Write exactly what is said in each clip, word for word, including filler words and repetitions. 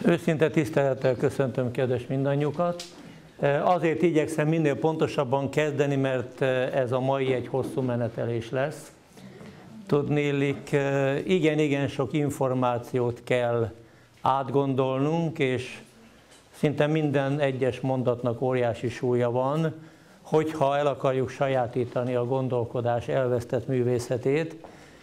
Őszinte tisztelettel köszöntöm kedves mindannyiukat. Azért igyekszem minél pontosabban kezdeni, mert ez a mai egy hosszú menetelés lesz. Tudnélik, igen-igen sok információt kell átgondolnunk, és szinte minden egyes mondatnak óriási súlya van, hogyha el akarjuk sajátítani a gondolkodás elvesztett művészetét.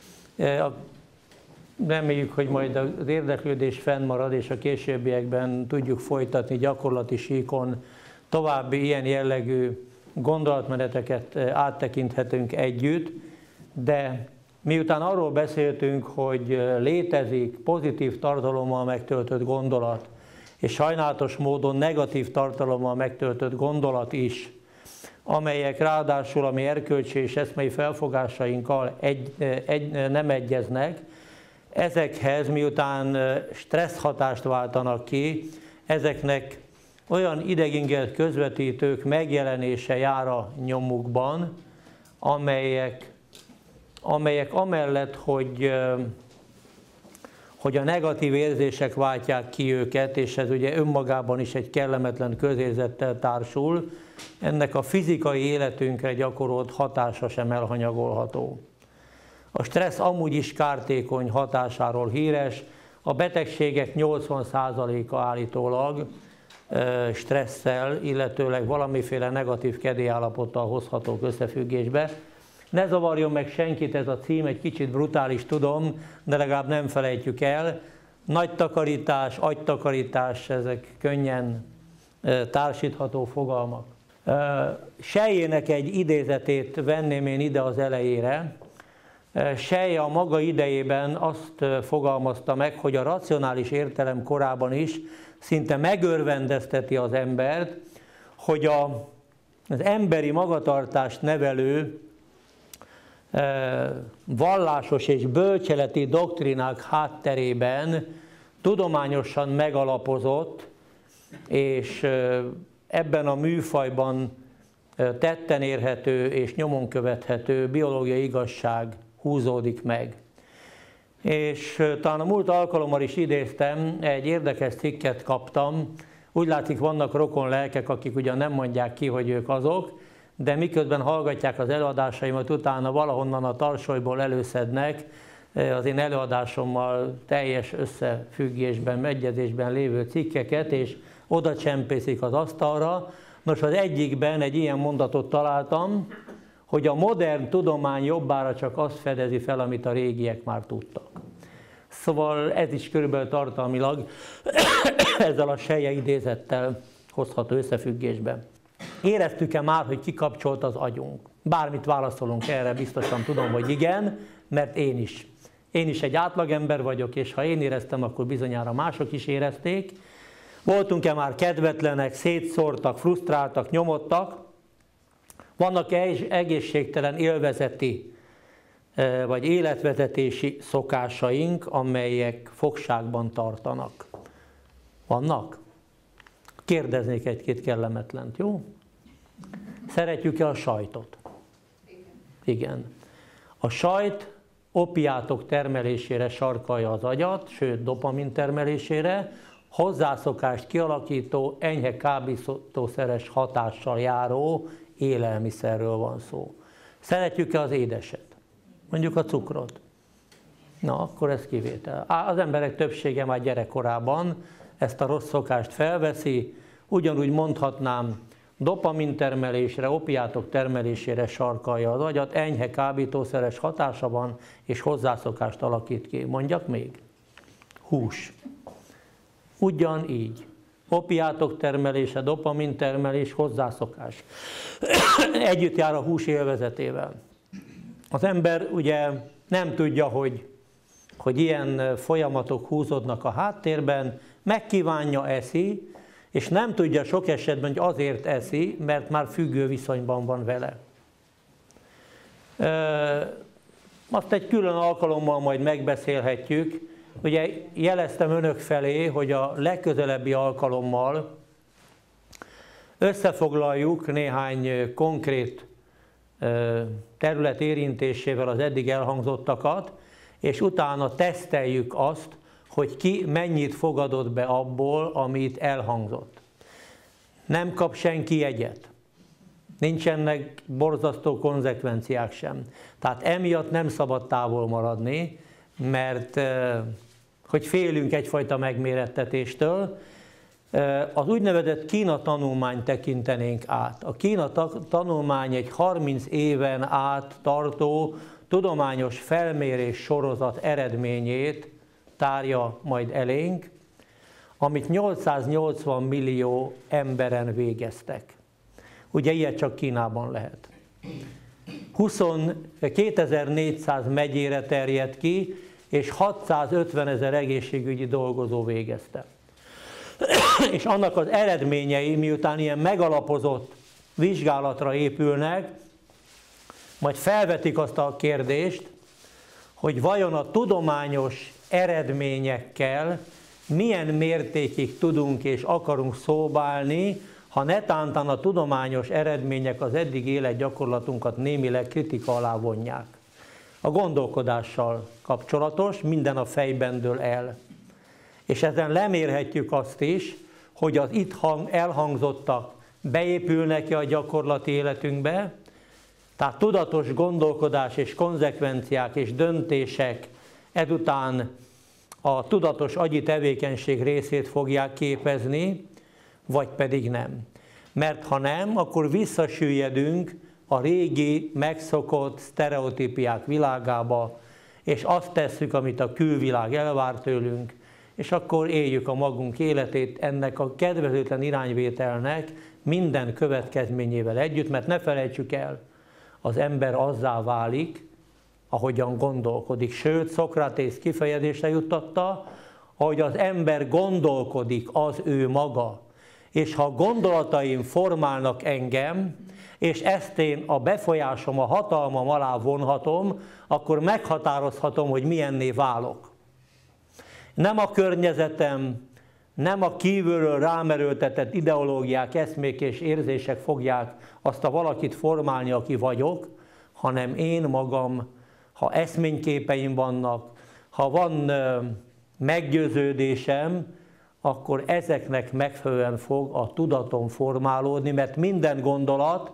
Reméljük, hogy majd az érdeklődés fennmarad, és a későbbiekben tudjuk folytatni gyakorlati síkon további ilyen jellegű gondolatmeneteket áttekinthetünk együtt, de miután arról beszéltünk, hogy létezik pozitív tartalommal megtöltött gondolat, és sajnálatos módon negatív tartalommal megtöltött gondolat is, amelyek ráadásul a mi erkölcsi és eszmei felfogásainkkal egy, egy, nem egyeznek, ezekhez miután stressz hatást váltanak ki, ezeknek olyan idegingert közvetítők megjelenése jár a nyomukban, amelyek, amelyek amellett, hogy, hogy a negatív érzések váltják ki őket, és ez ugye önmagában is egy kellemetlen közérzettel társul, ennek a fizikai életünkre gyakorolt hatása sem elhanyagolható. A stressz amúgy is kártékony hatásáról híres, a betegségek nyolcvan százaléka állítólag stresszel, illetőleg valamiféle negatív kedélyállapottal hozhatók összefüggésbe. Ne zavarjon meg senkit ez a cím, egy kicsit brutális, tudom, de legalább nem felejtjük el. Nagy takarítás, agytakarítás, ezek könnyen társítható fogalmak. Selyének egy idézetét venném én ide az elejére. Selye a maga idejében azt fogalmazta meg, hogy a racionális értelem korában is szinte megörvendezteti az embert, hogy a, az emberi magatartást nevelő vallásos és bölcseleti doktrinák hátterében tudományosan megalapozott, és ebben a műfajban tetten érhető és nyomon követhető biológiai igazság húzódik meg. És talán a múlt alkalommal is idéztem, egy érdekes cikket kaptam, úgy látszik vannak rokon lelkek, akik ugyan nem mondják ki, hogy ők azok, de miközben hallgatják az előadásaimat, utána valahonnan a tarsolyból előszednek az én előadásommal teljes összefüggésben, megegyezésben lévő cikkeket, és oda csempészik az asztalra. Nos, az egyikben egy ilyen mondatot találtam, hogy a modern tudomány jobbára csak azt fedezi fel, amit a régiek már tudtak. Szóval ez is körülbelül tartalmilag ezzel a Selye idézettel hozható összefüggésben. Éreztük-e már, hogy kikapcsolt az agyunk? Bármit válaszolunk erre, biztosan tudom, hogy igen, mert én is. Én is egy átlagember vagyok, és ha én éreztem, akkor bizonyára mások is érezték. Voltunk-e már kedvetlenek, szétszórtak, frusztráltak, nyomottak? Vannak-e egészségtelen élvezeti vagy életvezetési szokásaink, amelyek fogságban tartanak? Vannak? Kérdeznék egy-két kellemetlent, jó? Szeretjük-e a sajtot? Igen. A sajt opiátok termelésére sarkalja az agyat, sőt dopamin termelésére, hozzászokást kialakító, enyhe kábítószeres hatással járó élelmiszerről van szó. Szeretjük-e az édeset? Mondjuk a cukrot? Na, akkor ez kivétel. Az emberek többsége már gyerekkorában ezt a rossz szokást felveszi, ugyanúgy mondhatnám, dopamin termelésre, opiátok termelésére sarkalja az agyat, enyhe kábítószeres hatása van, és hozzászokást alakít ki. Mondjak még? Hús. Ugyanígy. Opiátok termelése, dopamin termelés, hozzászokás. Együtt jár a hús élvezetével. Az ember ugye nem tudja, hogy, hogy ilyen folyamatok húzódnak a háttérben, megkívánja, eszi, és nem tudja sok esetben, hogy azért eszi, mert már függő viszonyban van vele. Azt egy külön alkalommal majd megbeszélhetjük. Ugye jeleztem önök felé, hogy a legközelebbi alkalommal összefoglaljuk néhány konkrét terület érintésével az eddig elhangzottakat, és utána teszteljük azt, hogy ki mennyit fogadott be abból, amit elhangzott. Nem kap senki jegyet. Nincsenek borzasztó konzekvenciák sem. Tehát emiatt nem szabad távol maradni, mert hogy félünk egyfajta megmérettetéstől, az úgynevezett Kína tanulmányt tekintenénk át. A Kína tanulmány egy harminc éven át tartó tudományos felmérés sorozat eredményét tárja majd elénk, amit nyolcszáznyolcvan millió emberen végeztek. Ugye ilyet csak Kínában lehet. kétezer-négyszáz megyére terjed ki, és hatszázötven ezer egészségügyi dolgozó végezte. És annak az eredményei, miután ilyen megalapozott vizsgálatra épülnek, majd felvetik azt a kérdést, hogy vajon a tudományos eredményekkel milyen mértékig tudunk és akarunk szóbálni, ha netántán a tudományos eredmények az eddig életgyakorlatunkat némileg kritika alá vonják. A gondolkodással kapcsolatos, minden a fejben dől el. És ezen lemérhetjük azt is, hogy az itt elhangzottak beépülnek-e a gyakorlati életünkbe, tehát tudatos gondolkodás és konzekvenciák és döntések ezután a tudatos agyi tevékenység részét fogják képezni, vagy pedig nem. Mert ha nem, akkor visszasüllyedünk a régi, megszokott sztereotípiák világába, és azt tesszük, amit a külvilág elvár tőlünk, és akkor éljük a magunk életét ennek a kedvezőtlen irányvételnek minden következményével együtt, mert ne felejtsük el, az ember azzá válik, ahogyan gondolkodik. Sőt, Szokratész kifejezésre juttatta, ahogy az ember gondolkodik, az ő maga. És ha a gondolataim formálnak engem, és ezt én a befolyásom, a hatalmam alá vonhatom, akkor meghatározhatom, hogy milyenné válok. Nem a környezetem, nem a kívülről rám erőltetett ideológiák, eszmék és érzések fogják azt a valakit formálni, aki vagyok, hanem én magam, ha eszményképeim vannak, ha van meggyőződésem, akkor ezeknek megfelelően fog a tudatom formálódni, mert minden gondolat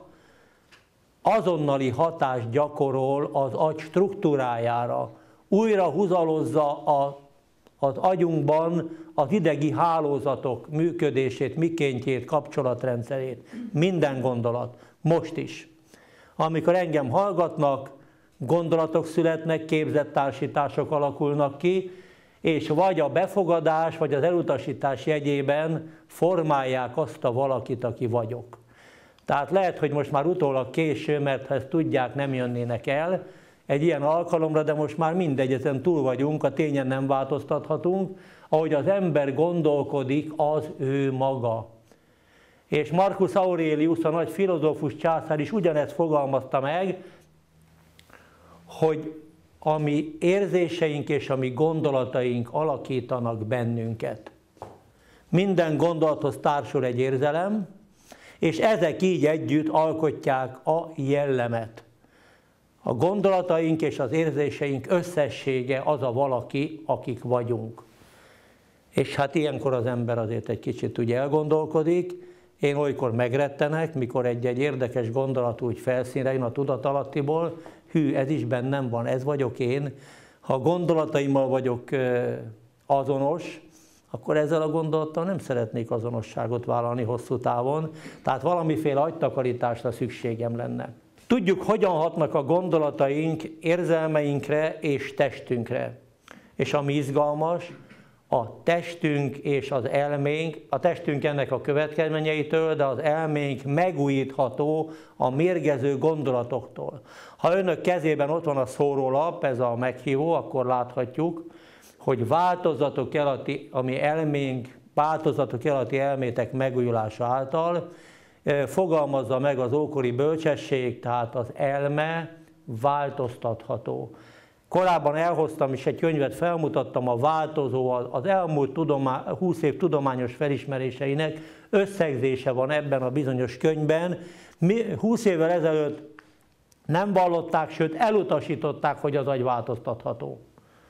azonnali hatást gyakorol az agy struktúrájára, újra húzalozza a, az agyunkban az idegi hálózatok működését, mikéntjét, kapcsolatrendszerét. Minden gondolat, most is. Amikor engem hallgatnak, gondolatok születnek, képzett társítások alakulnak ki, és vagy a befogadás, vagy az elutasítás jegyében formálják azt a valakit, aki vagyok. Tehát lehet, hogy most már utólag késő, mert ha ezt tudják, nem jönnének el egy ilyen alkalomra, de most már mindegy, ezen túl vagyunk, a tényen nem változtathatunk, ahogy az ember gondolkodik, az ő maga. És Marcus Aurelius, a nagy filozófus császár is ugyanezt fogalmazta meg, hogy a mi érzéseink és a mi gondolataink alakítanak bennünket. Minden gondolathoz társul egy érzelem, és ezek így együtt alkotják a jellemet. A gondolataink és az érzéseink összessége az a valaki, akik vagyunk. És hát ilyenkor az ember azért egy kicsit úgy elgondolkodik. Én olykor megrettenek, mikor egy-egy érdekes gondolat úgy felszínre jön a tudatalattiból, hű, ez is bennem van, ez vagyok én. Ha a gondolataimmal vagyok azonos, akkor ezzel a gondolattal nem szeretnék azonosságot vállalni hosszú távon, tehát valamiféle agytakarításra szükségem lenne. Tudjuk, hogyan hatnak a gondolataink érzelmeinkre és testünkre. És ami izgalmas, a testünk és az elménk, a testünk ennek a következményeitől, de az elménk megújítható a mérgező gondolatoktól. Ha önök kezében ott van a szórólap, ez a meghívó, akkor láthatjuk, hogy változatok alatti, ami elménk, változatok alatti elmétek megújulása által fogalmazza meg az ókori bölcsesség, tehát az elme változtatható. Korábban elhoztam is egy könyvet, felmutattam a változó, az elmúlt tudomá, húsz év tudományos felismeréseinek összegzése van ebben a bizonyos könyvben. húsz évvel ezelőtt nem vallották, sőt elutasították, hogy az agy változtatható.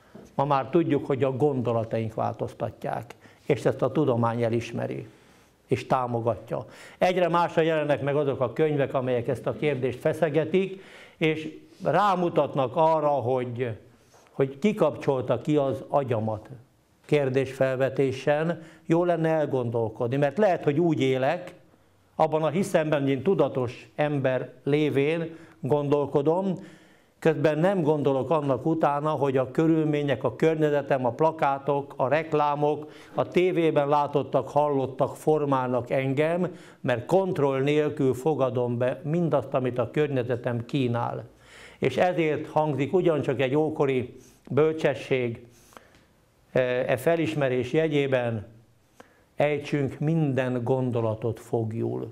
Ma már tudjuk, hogy a gondolataink változtatják, és ezt a tudomány elismeri, és támogatja. Egyre másra jelennek meg azok a könyvek, amelyek ezt a kérdést feszegetik, és rámutatnak arra, hogy, hogy kikapcsolta ki az agyamat kérdésfelvetésen. Jó lenne elgondolkodni, mert lehet, hogy úgy élek, abban a hiszemben, hogy én tudatos ember lévén gondolkodom, közben nem gondolok annak utána, hogy a körülmények, a környezetem, a plakátok, a reklámok, a tévében látottak, hallottak, formálnak engem, mert kontroll nélkül fogadom be mindazt, amit a környezetem kínál. És ezért hangzik ugyancsak egy ókori bölcsesség e felismerés jegyében: ejtsünk minden gondolatot foglyul.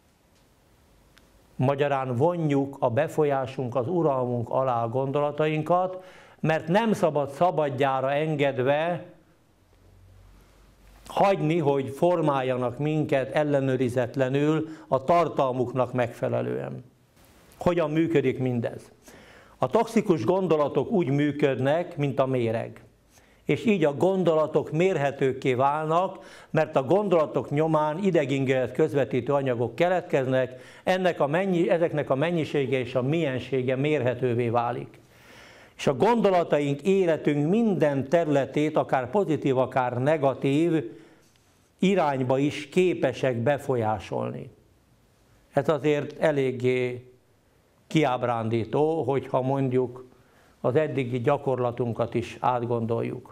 Magyarán vonjuk a befolyásunk, az uralmunk alá a gondolatainkat, mert nem szabad szabadjára engedve hagyni, hogy formáljanak minket ellenőrizetlenül a tartalmuknak megfelelően. Hogyan működik mindez? A toxikus gondolatok úgy működnek, mint a méreg. És így a gondolatok mérhetőkké válnak, mert a gondolatok nyomán idegingerelt közvetítő anyagok keletkeznek, ennek a mennyi, ezeknek a mennyisége és a miensége mérhetővé válik. És a gondolataink életünk minden területét, akár pozitív, akár negatív irányba is képesek befolyásolni. Ez azért eléggé kiábrándító, hogyha mondjuk az eddigi gyakorlatunkat is átgondoljuk.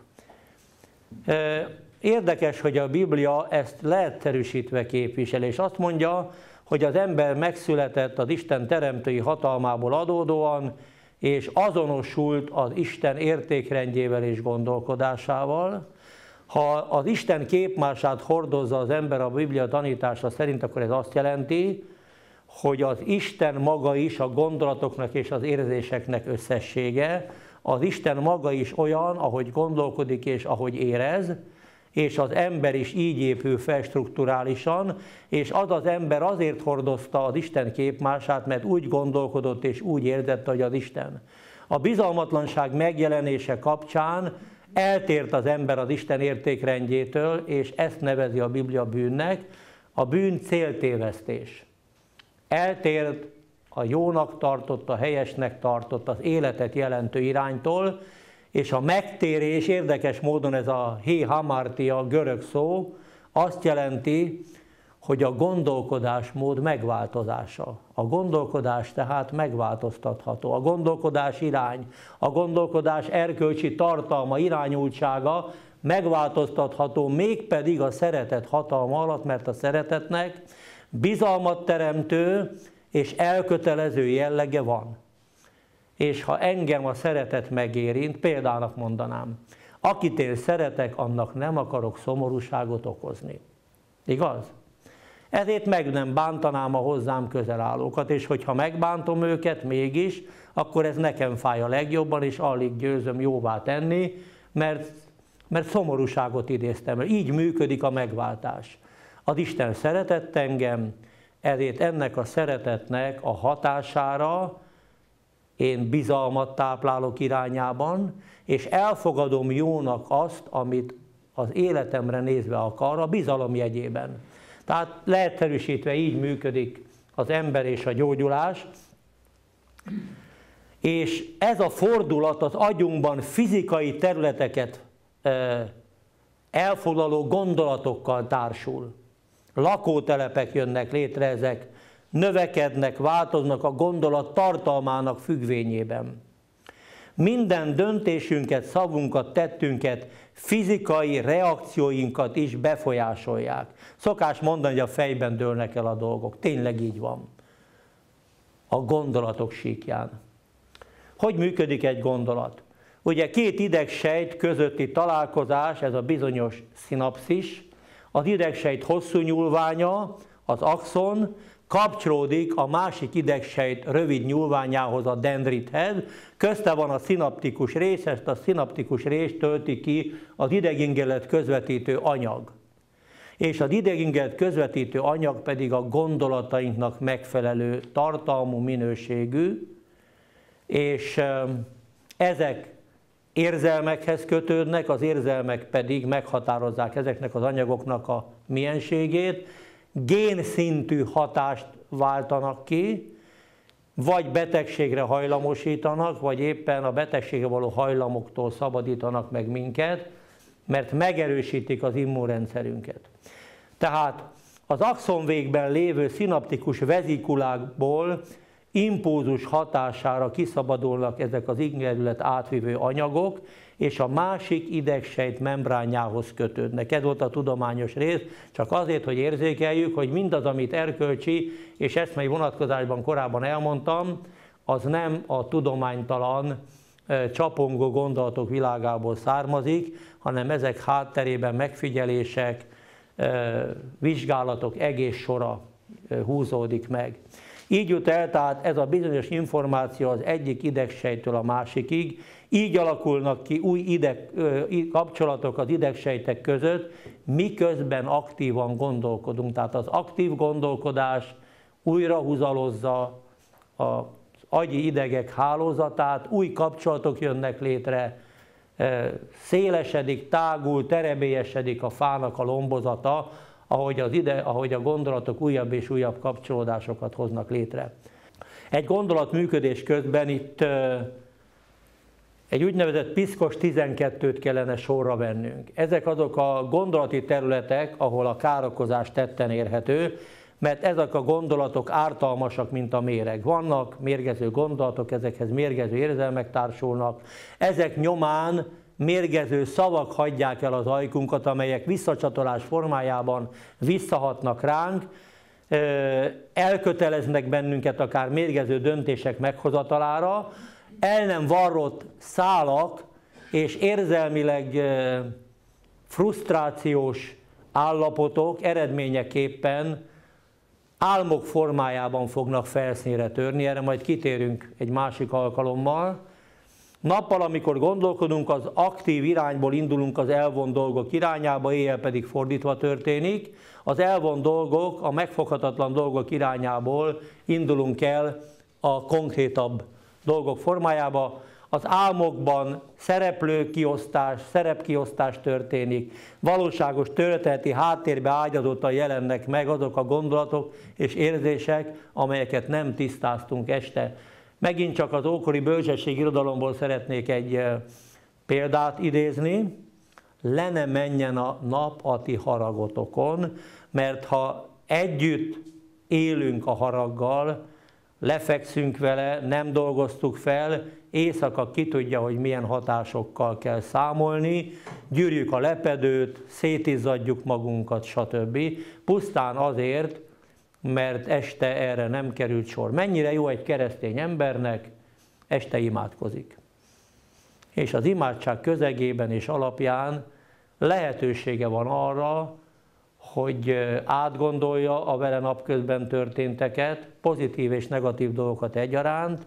Érdekes, hogy a Biblia ezt leegyszerűsítve képviseli, és azt mondja, hogy az ember megszületett az Isten teremtői hatalmából adódóan, és azonosult az Isten értékrendjével és gondolkodásával. Ha az Isten képmását hordozza az ember a Biblia tanítása szerint, akkor ez azt jelenti, hogy az Isten maga is a gondolatoknak és az érzéseknek összessége, az Isten maga is olyan, ahogy gondolkodik és ahogy érez, és az ember is így épül fel strukturálisan, és az az ember azért hordozta az Isten képmását, mert úgy gondolkodott és úgy érzett, hogy az Isten. A bizalmatlanság megjelenése kapcsán eltért az ember az Isten értékrendjétől, és ezt nevezi a Biblia bűnnek. A bűn céltévesztés. Eltért a jónak tartott, a helyesnek tartott, az életet jelentő iránytól, és a megtérés, érdekes módon ez a hé hamartia görög szó, azt jelenti, hogy a gondolkodásmód megváltozása. A gondolkodás tehát megváltoztatható. A gondolkodás irány, a gondolkodás erkölcsi tartalma, irányultsága megváltoztatható, mégpedig a szeretet hatalma alatt, mert a szeretetnek bizalmat teremtő és elkötelező jellege van. És ha engem a szeretet megérint, példának mondanám, akit én szeretek, annak nem akarok szomorúságot okozni. Igaz? Ezért meg nem bántanám a hozzám közel állókat, és hogyha megbántom őket mégis, akkor ez nekem fáj a legjobban, és alig győzöm jóvá tenni, mert, mert szomorúságot idéztem el. Így működik a megváltás. Az Isten szeretett engem, ezért ennek a szeretetnek a hatására én bizalmat táplálok irányában, és elfogadom jónak azt, amit az életemre nézve akar, a bizalom jegyében. Tehát leegyszerűsítve így működik az ember és a gyógyulás, és ez a fordulat az agyunkban fizikai területeket elfoglaló gondolatokkal társul. Lakótelepek jönnek létre, ezek növekednek, változnak a gondolat tartalmának függvényében. Minden döntésünket, szavunkat, tettünket, fizikai reakcióinkat is befolyásolják. Szokás mondani, hogy a fejben dőlnek el a dolgok. Tényleg így van. A gondolatok síkján. Hogy működik egy gondolat? Ugye két idegsejt közötti találkozás, ez a bizonyos szinapszis, az idegsejt hosszú nyúlványa, az axon, kapcsolódik a másik idegsejt rövid nyúlványához, a dendrithez, közte van a szinaptikus rész, ezt a szinaptikus részt tölti ki az idegingerelt közvetítő anyag. És az idegingerelt közvetítő anyag pedig a gondolatainknak megfelelő tartalmú, minőségű, és ezek érzelmekhez kötődnek, az érzelmek pedig meghatározzák ezeknek az anyagoknak a mienségét, génszintű hatást váltanak ki, vagy betegségre hajlamosítanak, vagy éppen a betegségre való hajlamoktól szabadítanak meg minket, mert megerősítik az immunrendszerünket. Tehát az axonvégben lévő szinaptikus vezikulákból impulzus hatására kiszabadulnak ezek az ingerület átvívő anyagok, és a másik idegsejt membránjához kötődnek. Ez volt a tudományos rész, csak azért, hogy érzékeljük, hogy mindaz, amit erkölcsi, és eszmei vonatkozásban korábban elmondtam, az nem a tudománytalan, csapongó gondolatok világából származik, hanem ezek hátterében megfigyelések, vizsgálatok egész sora húzódik meg. Így jut el tehát ez a bizonyos információ az egyik idegsejtől a másikig, így alakulnak ki új ideg, kapcsolatok az idegsejtek között, miközben aktívan gondolkodunk. Tehát az aktív gondolkodás újra húzalozza az agyi idegek hálózatát, új kapcsolatok jönnek létre, szélesedik, tágul, terebélyesedik a fának a lombozata, ahogy, az ide, ahogy a gondolatok újabb és újabb kapcsolódásokat hoznak létre. Egy gondolat működés közben itt egy úgynevezett piszkos tizenkettőt kellene sorra vennünk. Ezek azok a gondolati területek, ahol a károkozás tetten érhető, mert ezek a gondolatok ártalmasak, mint a méreg. Vannak mérgező gondolatok, ezekhez mérgező érzelmek társulnak, ezek nyomán mérgező szavak hagyják el az ajkunkat, amelyek visszacsatolás formájában visszahatnak ránk, elköteleznek bennünket akár mérgező döntések meghozatalára, el nem varrott szálak és érzelmileg frusztrációs állapotok eredményeképpen álmok formájában fognak felszínre törni, erre majd kitérünk egy másik alkalommal. Nappal, amikor gondolkodunk, az aktív irányból indulunk az elvont dolgok irányába, éjjel pedig fordítva történik. Az elvont dolgok, a megfoghatatlan dolgok irányából indulunk el a konkrétabb dolgok formájába. Az álmokban szereplőkiosztás, szerepkiosztás történik, valóságos történeti háttérbe ágyazottan jelennek meg azok a gondolatok és érzések, amelyeket nem tisztáztunk este. Megint csak az ókori bölcsesség irodalomból szeretnék egy példát idézni. Le ne menjen a nap a ti haragotokon, mert ha együtt élünk a haraggal, lefekszünk vele, nem dolgoztuk fel, éjszaka ki tudja, hogy milyen hatásokkal kell számolni, gyűrjük a lepedőt, szétizzadjuk magunkat, stb. Pusztán azért, mert este erre nem került sor. Mennyire jó egy keresztény embernek, este imádkozik. És az imádság közegében és alapján lehetősége van arra, hogy átgondolja a vele napközben történteket, pozitív és negatív dolgokat egyaránt,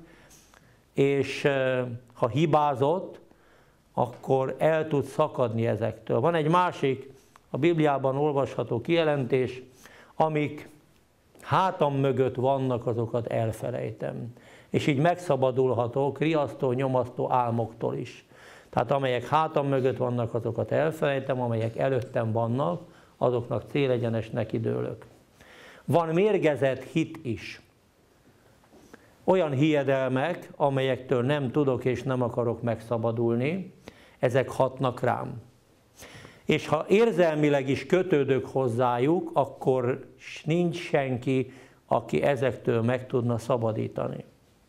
és ha hibázott, akkor el tud szakadni ezektől. Van egy másik, a Bibliában olvasható kijelentés, amik hátam mögött vannak, azokat elfelejtem. És így megszabadulhatok riasztó, nyomasztó álmoktól is. Tehát amelyek hátam mögött vannak, azokat elfelejtem, amelyek előttem vannak, azoknak célegyenes nekidőlök. Van mérgezett hit is. Olyan hiedelmek, amelyektől nem tudok és nem akarok megszabadulni, ezek hatnak rám. És ha érzelmileg is kötődök hozzájuk, akkor nincs senki, aki ezektől meg tudna szabadítani.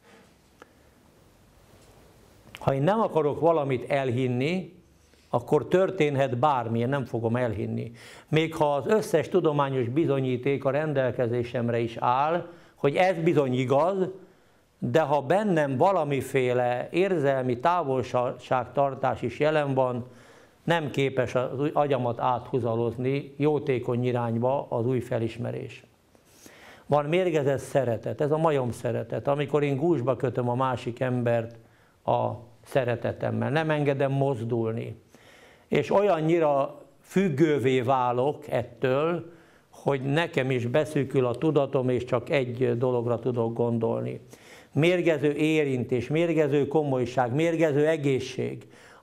Ha én nem akarok valamit elhinni, akkor történhet bármi, én nem fogom elhinni. Még ha az összes tudományos bizonyíték a rendelkezésemre is áll, hogy ez bizony igaz, de ha bennem valamiféle érzelmi távolságtartás is jelen van, nem képes az agyamat áthúzalozni jótékony irányba az új felismerés. Van mérgezett szeretet, ez a majom szeretet, amikor én gúzsba kötöm a másik embert a szeretetemmel, nem engedem mozdulni. És olyannyira függővé válok ettől, hogy nekem is beszűkül a tudatom, és csak egy dologra tudok gondolni. Mérgező érintés, mérgező komolyság, mérgező egészség,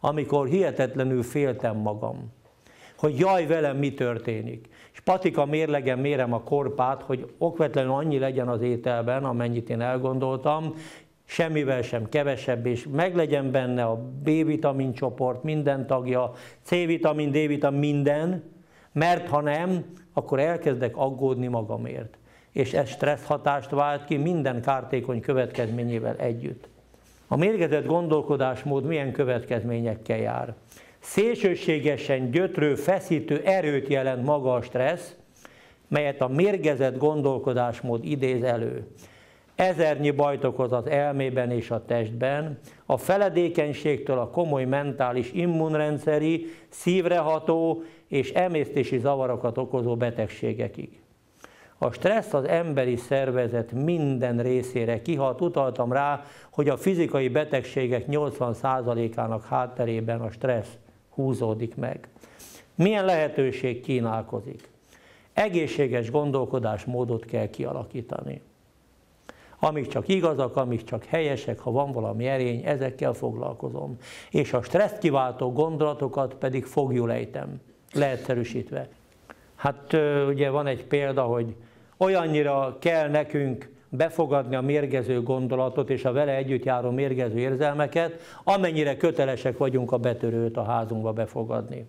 amikor hihetetlenül féltem magam, hogy jaj, velem mi történik. És patika mérlegen mérem a korpát, hogy okvetlenül annyi legyen az ételben, amennyit én elgondoltam, semmivel sem kevesebb, és meglegyen benne a B-vitamin csoport, minden tagja, C-vitamin, D-vitamin, minden, mert ha nem, akkor elkezdek aggódni magamért. És ez stressz hatást vált ki minden kártékony következményével együtt. A mérgezett gondolkodásmód milyen következményekkel jár? Szélsőségesen gyötrő, feszítő erőt jelent maga a stressz, melyet a mérgezett gondolkodásmód idéz elő. Ezernyi bajt okoz az elmében és a testben, a feledékenységtől a komoly mentális, immunrendszeri, szívreható és emésztési zavarokat okozó betegségekig. A stressz az emberi szervezet minden részére kihat. Utaltam rá, hogy a fizikai betegségek nyolcvan százalékának hátterében a stressz húzódik meg. Milyen lehetőség kínálkozik? Egészséges gondolkodásmódot kell kialakítani. Amik csak igazak, amik csak helyesek, ha van valami erény, ezekkel foglalkozom. És a stresszt kiváltó gondolatokat pedig foglyul ejtem, leegyszerűsítve. Hát ugye van egy példa, hogy olyannyira kell nekünk befogadni a mérgező gondolatot és a vele együtt járó mérgező érzelmeket, amennyire kötelesek vagyunk a betörőt a házunkba befogadni.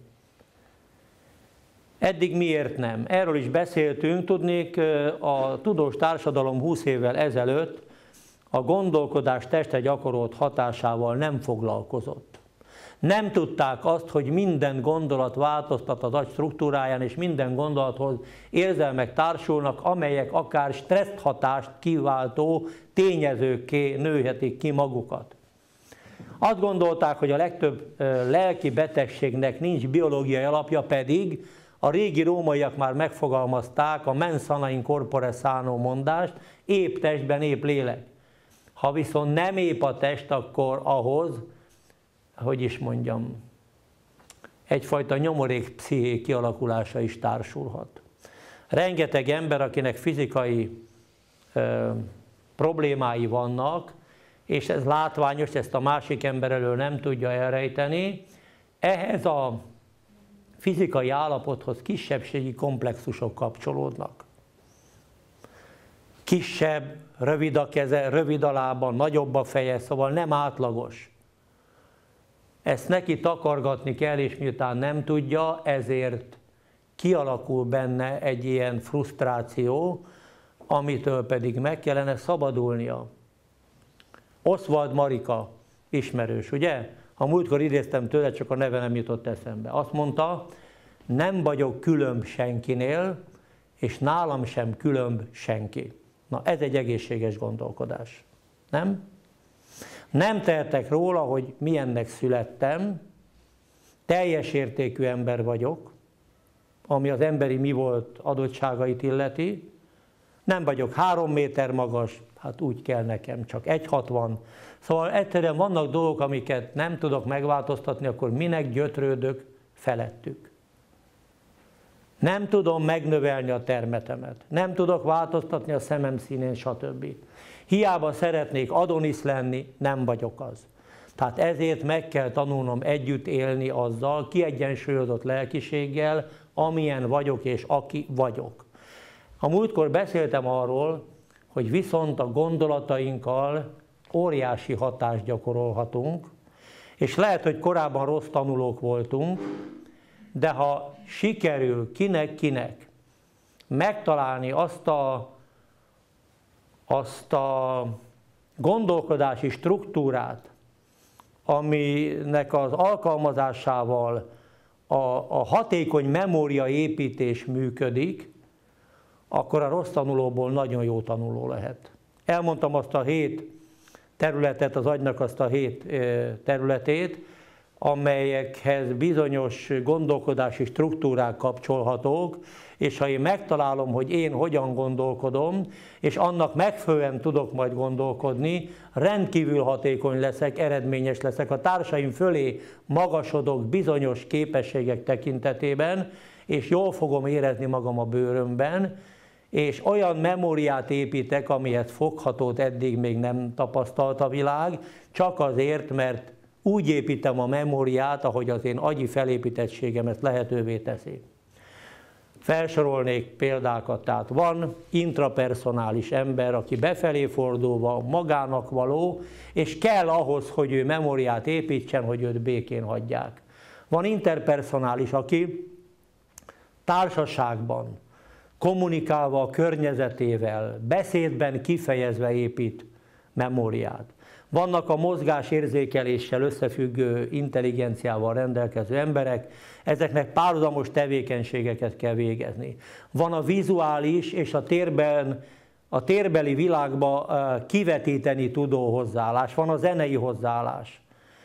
Eddig miért nem? Erről is beszéltünk, tudnék, a tudós társadalom húsz évvel ezelőtt a gondolkodás testre gyakorolt hatásával nem foglalkozott. Nem tudták azt, hogy minden gondolat változtat az agy struktúráján, és minden gondolathoz érzelmek társulnak, amelyek akár stressz hatást kiváltó tényezőkké nőhetik ki magukat. Azt gondolták, hogy a legtöbb lelki betegségnek nincs biológiai alapja, pedig a régi rómaiak már megfogalmazták a mens sana in corpore sano mondást, épp testben épp lélek. Ha viszont nem épp a test, akkor ahhoz, hogy is mondjam, egyfajta nyomorék psziché kialakulása is társulhat. Rengeteg ember, akinek fizikai ö, problémái vannak, és ez látványos, ezt a másik ember elől nem tudja elrejteni, ehhez a fizikai állapothoz kisebbségi komplexusok kapcsolódnak. Kisebb, rövid a keze, rövid a lába, nagyobb a feje, szóval nem átlagos. Ezt neki takargatni kell, és miután nem tudja, ezért kialakul benne egy ilyen frusztráció, amitől pedig meg kellene szabadulnia. Oswald Marika, ismerős, ugye? A múltkor idéztem tőle, csak a neve nem jutott eszembe. Azt mondta, nem vagyok különb senkinél, és nálam sem különb senki. Na, ez egy egészséges gondolkodás, nem? Nem tehetek róla, hogy milyennek születtem, teljes értékű ember vagyok, ami az emberi mi volt adottságait illeti. Nem vagyok három méter magas, hát úgy kell nekem, csak egy hatvan. Szóval egyszerűen vannak dolgok, amiket nem tudok megváltoztatni, akkor minek gyötrődök felettük. Nem tudom megnövelni a termetemet, nem tudok változtatni a szemem színén, stb. Hiába szeretnék Adonis lenni, nem vagyok az. Tehát ezért meg kell tanulnom együtt élni azzal, kiegyensúlyozott lelkiséggel, amilyen vagyok és aki vagyok. A múltkor beszéltem arról, hogy viszont a gondolatainkkal óriási hatást gyakorolhatunk, és lehet, hogy korábban rossz tanulók voltunk, de ha sikerül kinek-kinek megtalálni azt a, azt a gondolkodási struktúrát, aminek az alkalmazásával a, a hatékony memóriaépítés működik, akkor a rossz tanulóból nagyon jó tanuló lehet. Elmondtam azt a hét területet, az agynak azt a hét területét, amelyekhez bizonyos gondolkodási struktúrák kapcsolhatók, és ha én megtalálom, hogy én hogyan gondolkodom, és annak megfelelően tudok majd gondolkodni, rendkívül hatékony leszek, eredményes leszek, a társaim fölé magasodok bizonyos képességek tekintetében, és jól fogom érezni magam a bőrömben, és olyan memóriát építek, amihez foghatót eddig még nem tapasztalt a világ, csak azért, mert úgy építem a memóriát, ahogy az én agyi felépítettségemet lehetővé teszi. Felsorolnék példákat, tehát van intrapersonális ember, aki befelé fordulva magának való, és kell ahhoz, hogy ő memóriát építsen, hogy őt békén hagyják. Van interpersonális, aki társaságban, kommunikálva a környezetével, beszédben kifejezve épít memóriát. Vannak a mozgásérzékeléssel összefüggő intelligenciával rendelkező emberek, ezeknek párhuzamos tevékenységeket kell végezni. Van a vizuális és a térben, a térbeli világba kivetíteni tudó hozzáállás, van a zenei hozzáállás.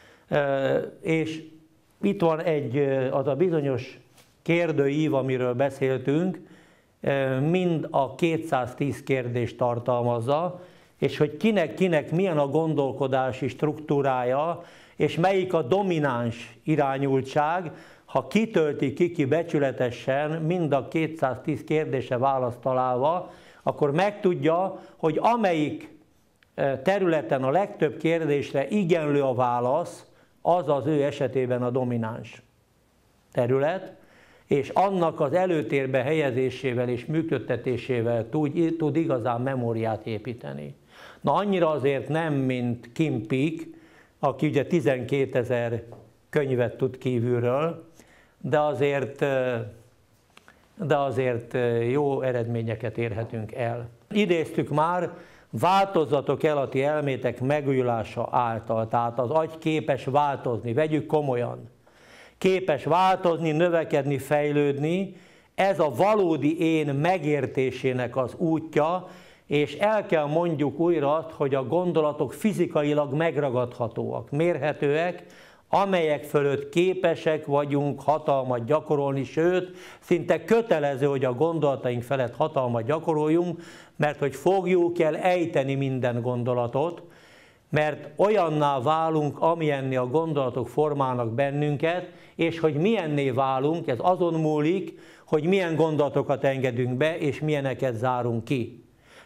És itt van egy, az a bizonyos kérdőív, amiről beszéltünk, mind a kétszáztíz kérdést tartalmazza, és hogy kinek-kinek milyen a gondolkodási struktúrája, és melyik a domináns irányultság, ha kitölti ki-ki becsületesen mind a kétszáztíz kérdése választ találva, akkor megtudja, hogy amelyik területen a legtöbb kérdésre igenlő a válasz, az az ő esetében a domináns terület, és annak az előtérbe helyezésével és működtetésével tud, tud igazán memóriát építeni. Na annyira azért nem, mint Kim Peek, aki ugye tizenkétezer könyvet tud kívülről, de azért, de azért jó eredményeket érhetünk el. Idéztük már, változzatok el a ti elmétek megújulása által, tehát az agy képes változni, vegyük komolyan. Képes változni, növekedni, fejlődni, ez a valódi én megértésének az útja, és el kell mondjuk újra azt, hogy a gondolatok fizikailag megragadhatóak, mérhetőek, amelyek fölött képesek vagyunk hatalmat gyakorolni, sőt, szinte kötelező, hogy a gondolataink felett hatalmat gyakoroljunk, mert hogy fogjuk el ejteni minden gondolatot, mert olyanná válunk, amilyenné a gondolatok formálnak bennünket, és hogy milyenné válunk, ez azon múlik, hogy milyen gondolatokat engedünk be, és milyeneket zárunk ki.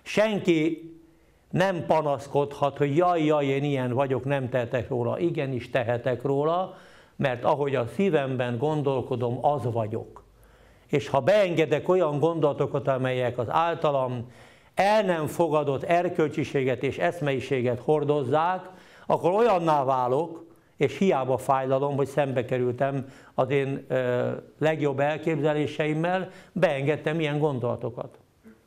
Senki nem panaszkodhat, hogy jaj, jaj, én ilyen vagyok, nem tehetek róla. Igenis tehetek róla, mert ahogy a szívemben gondolkodom, az vagyok. És ha beengedek olyan gondolatokat, amelyek az általam el nem fogadott erkölcsiséget és eszmeiséget hordozzák, akkor olyanná válok, és hiába fájlalom, hogy szembe kerültem az én ö, legjobb elképzeléseimmel, beengedtem ilyen gondolatokat.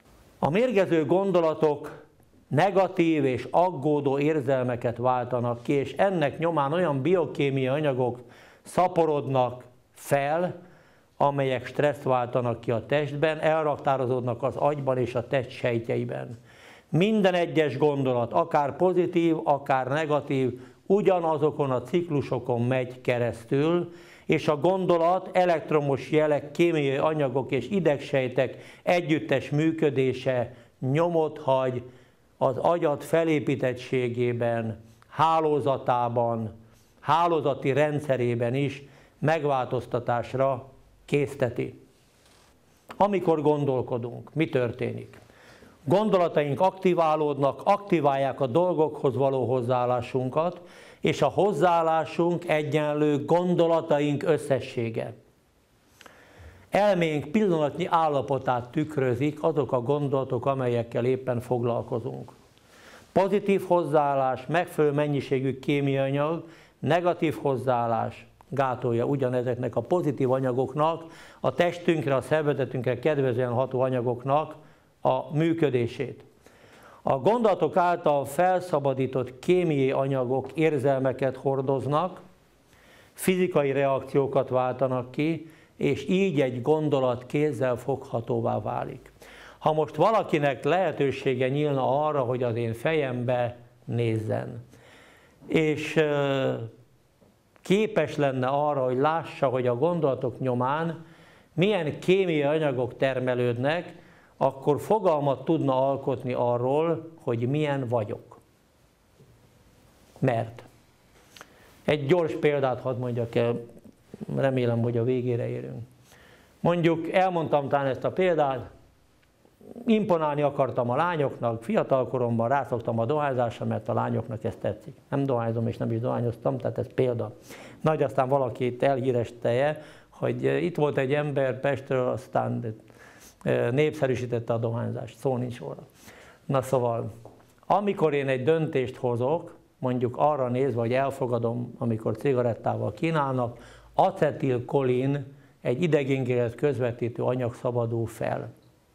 A mérgező gondolatok negatív és aggódó érzelmeket váltanak ki, és ennek nyomán olyan biokémiai anyagok szaporodnak fel, amelyek stresszt váltanak ki a testben, elraktározódnak az agyban és a test sejtjeiben. Minden egyes gondolat, akár pozitív, akár negatív, ugyanazokon a ciklusokon megy keresztül, és a gondolat, elektromos jelek, kémiai anyagok és idegsejtek együttes működése nyomot hagy az agyat felépítettségében, hálózatában, hálózati rendszerében is megváltoztatásra készteti. Amikor gondolkodunk, mi történik? Gondolataink aktiválódnak, aktiválják a dolgokhoz való hozzáállásunkat, és a hozzáállásunk egyenlő gondolataink összessége. Elménk pillanatnyi állapotát tükrözik azok a gondolatok, amelyekkel éppen foglalkozunk. Pozitív hozzáállás, megfelelő mennyiségű kémiai anyag, negatív hozzáállás gátolja ugyanezeknek a pozitív anyagoknak, a testünkre, a szervezetünkre kedvezően ható anyagoknak a működését. A gondolatok által felszabadított kémiai anyagok érzelmeket hordoznak, fizikai reakciókat váltanak ki, és így egy gondolat kézzel foghatóvá válik. Ha most valakinek lehetősége nyílna arra, hogy az én fejembe nézzen, és képes lenne arra, hogy lássa, hogy a gondolatok nyomán milyen kémiai anyagok termelődnek, akkor fogalmat tudna alkotni arról, hogy milyen vagyok. Mert. Egy gyors példát hadd mondjak el, remélem, hogy a végére érünk. Mondjuk elmondtam talán ezt a példát, imponálni akartam a lányoknak, fiatalkoromban rászoktam a dohányzásra, mert a lányoknak ez tetszik. Nem dohányzom és nem is dohányoztam, tehát ez példa. Nagy aztán valaki itt elhíresteje, hogy itt volt egy ember Pestről, aztán népszerűsítette a dohányzást, szó nincs róla. Na szóval, amikor én egy döntést hozok, mondjuk arra nézve, hogy elfogadom, amikor cigarettával kínálnak, acetilkolin, egy idegingéret közvetítő anyag szabadul fel.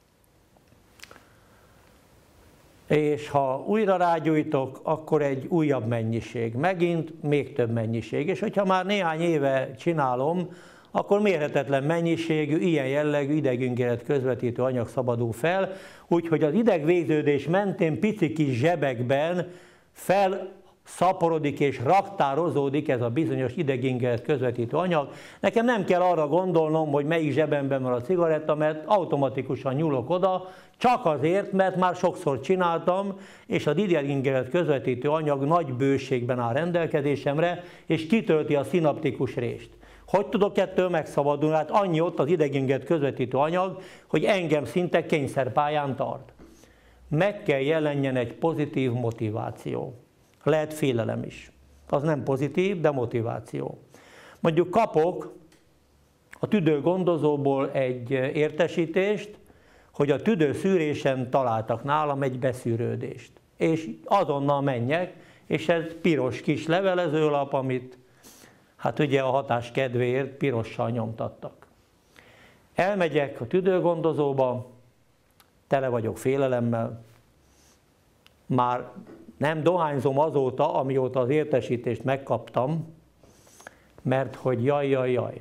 És ha újra rágyújtok, akkor egy újabb mennyiség, megint még több mennyiség. És hogyha már néhány éve csinálom, akkor mérhetetlen mennyiségű, ilyen jellegű idegingéret közvetítő anyag szabadul fel, úgyhogy az idegvégződés mentén pici kis zsebekben felszaporodik és raktározódik ez a bizonyos idegingéret közvetítő anyag. Nekem nem kell arra gondolnom, hogy melyik zsebemben van a cigaretta, mert automatikusan nyúlok oda, csak azért, mert már sokszor csináltam, és az idegingéret közvetítő anyag nagy bőségben áll rendelkezésemre, és kitölti a szinaptikus rést. Hogy tudok ettől megszabadulni? Hát annyi ott az idegingéret közvetítő anyag, hogy engem szinte kényszerpályán tart. Meg kell jelenjen egy pozitív motiváció. Lehet félelem is. Az nem pozitív, de motiváció. Mondjuk kapok a tüdőgondozóból egy értesítést, hogy a tüdőszűrésen találtak nálam egy beszűrődést. És azonnal menjek, és ez piros kis levelezőlap, amit hát ugye a hatás kedvéért pirossal nyomtattak. Elmegyek a tüdőgondozóba, tele vagyok félelemmel, már nem dohányzom azóta, amióta az értesítést megkaptam, mert hogy jaj, jaj, jaj.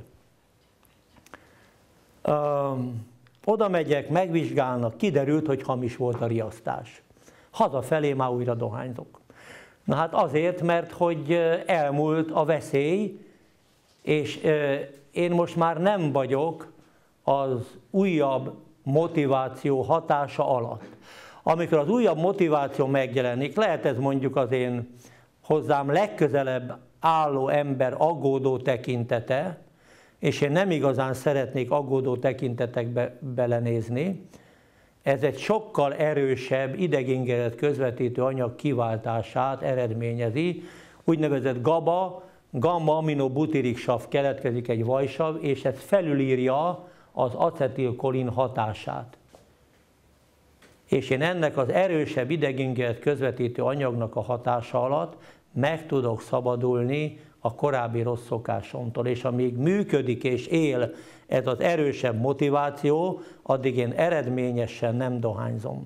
Um, oda megyek, megvizsgálnak, kiderült, hogy hamis volt a riasztás. Hazafelé már újra dohányzok. Na hát azért, mert hogy elmúlt a veszély, és én most már nem vagyok az újabb motiváció hatása alatt. Amikor az újabb motiváció megjelenik, lehet ez mondjuk az én hozzám legközelebb álló ember aggódó tekintete, és én nem igazán szeretnék aggódó tekintetekbe belenézni, ez egy sokkal erősebb idegingéret közvetítő anyag kiváltását eredményezi, úgynevezett GABA, gamma-aminobutirik-sav keletkezik egy vajsav, és ez felülírja az acetilkolin hatását. És én ennek az erősebb idegingéret közvetítő anyagnak a hatása alatt meg tudok szabadulni a korábbi rossz szokásomtól, és amíg működik és él ez az erősebb motiváció, addig én eredményesen nem dohányzom.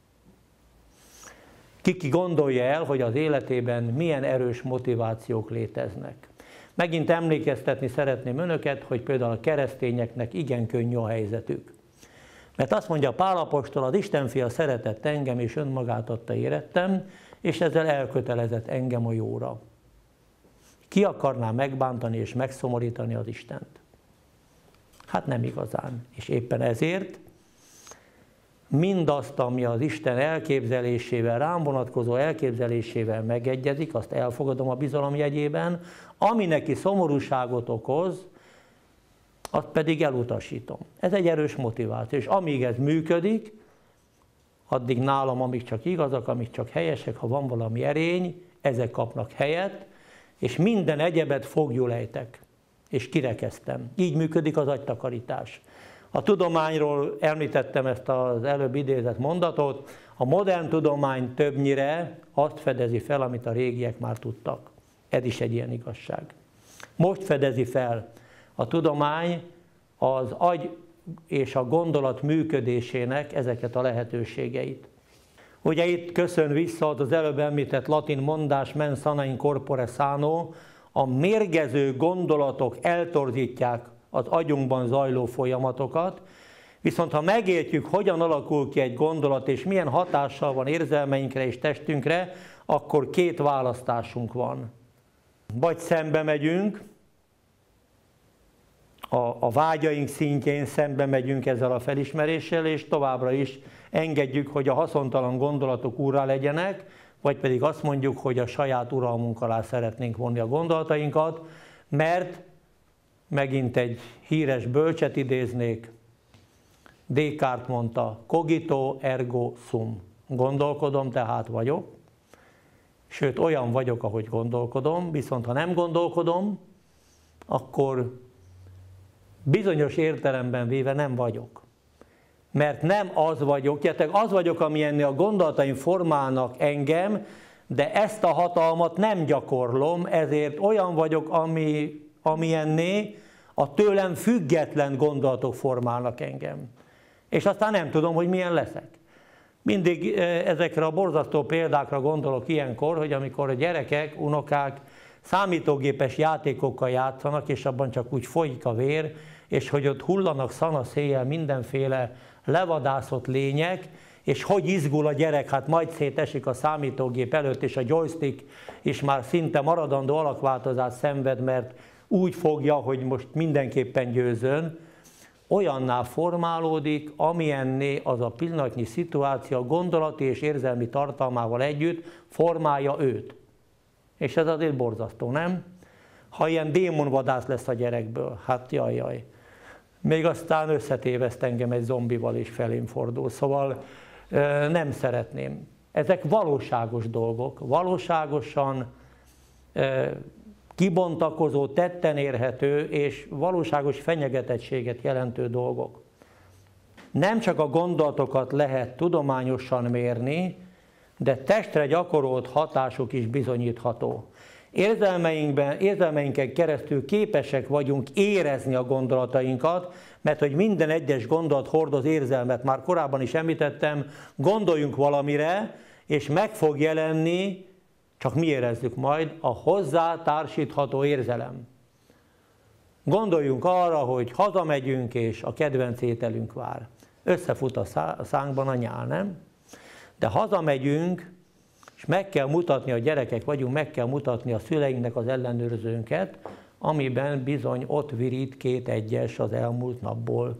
Ki gondolja el, hogy az életében milyen erős motivációk léteznek. Megint emlékeztetni szeretném önöket, hogy például a keresztényeknek igen könnyű a helyzetük. Mert azt mondja Pál apostol, az Isten fia szeretett engem, és önmagát adta érettem, és ezzel elkötelezett engem a jóra. Ki akarná megbántani és megszomorítani az Istent? Hát nem igazán. És éppen ezért mindazt, ami az Isten elképzelésével, rám vonatkozó elképzelésével megegyezik, azt elfogadom a bizalom jegyében, ami neki szomorúságot okoz, azt pedig elutasítom. Ez egy erős motiváció, és amíg ez működik, addig nálam, amíg csak igazak, amíg csak helyesek, ha van valami erény, ezek kapnak helyet, és minden egyebet foglyul ejtek, és kirekeztem. Így működik az agytakarítás. A tudományról említettem ezt az előbb idézett mondatot, a modern tudomány többnyire azt fedezi fel, amit a régiek már tudtak. Ez is egy ilyen igazság. Most fedezi fel a tudomány az agy és a gondolat működésének ezeket a lehetőségeit. Ugye itt köszön vissza az előbb említett latin mondás, mens sana in corpore sano, a mérgező gondolatok eltorzítják az agyunkban zajló folyamatokat, viszont ha megértjük, hogyan alakul ki egy gondolat, és milyen hatással van érzelmeinkre és testünkre, akkor két választásunk van. Vagy szembe megyünk, a, a vágyaink szintjén szembe megyünk ezzel a felismeréssel, és továbbra is engedjük, hogy a haszontalan gondolatok urrá legyenek, vagy pedig azt mondjuk, hogy a saját uralmunk alá szeretnénk vonni a gondolatainkat, mert megint egy híres bölcset idéznék, Descartes mondta, cogito ergo sum. Gondolkodom, tehát vagyok. Sőt, olyan vagyok, ahogy gondolkodom, viszont ha nem gondolkodom, akkor bizonyos értelemben véve nem vagyok. Mert nem az vagyok, az vagyok, amilyennél a gondolataim formálnak engem, de ezt a hatalmat nem gyakorlom, ezért olyan vagyok, ami, amilyenné a tőlem független gondolatok formálnak engem. És aztán nem tudom, hogy milyen leszek. Mindig ezekre a borzasztó példákra gondolok ilyenkor, hogy amikor a gyerekek, unokák számítógépes játékokkal játszanak, és abban csak úgy folyik a vér, és hogy ott hullanak szanaszéjjel mindenféle levadászott lények, és hogy izgul a gyerek, hát majd szétesik a számítógép előtt, és a joystick is már szinte maradandó alakváltozást szenved, mert úgy fogja, hogy most mindenképpen győzön, olyanná formálódik, amilyenné az a pillanatnyi szituáció a gondolati és érzelmi tartalmával együtt formálja őt. És ez azért borzasztó, nem? Ha ilyen démonvadász lesz a gyerekből, hát jaj, jaj. Még aztán összetéveszt engem egy zombival és felém fordul, szóval nem szeretném. Ezek valóságos dolgok, valóságosan kibontakozó, tetten érhető és valóságos fenyegetettséget jelentő dolgok. Nem csak a gondolatokat lehet tudományosan mérni, de testre gyakorolt hatásuk is bizonyítható. Érzelmeinkben, érzelmeinken keresztül képesek vagyunk érezni a gondolatainkat, mert hogy minden egyes gondolat hordoz érzelmet, már korábban is említettem, gondoljunk valamire, és meg fog jelenni, csak mi érezzük majd, a hozzá társítható érzelem. Gondoljunk arra, hogy hazamegyünk, és a kedvenc ételünk vár. Összefut a szánkban a nyál, nem? De hazamegyünk, és meg kell mutatni, a gyerekek vagyunk, meg kell mutatni a szüleinknek az ellenőrzőnket, amiben bizony ott virít két egyes az elmúlt napból.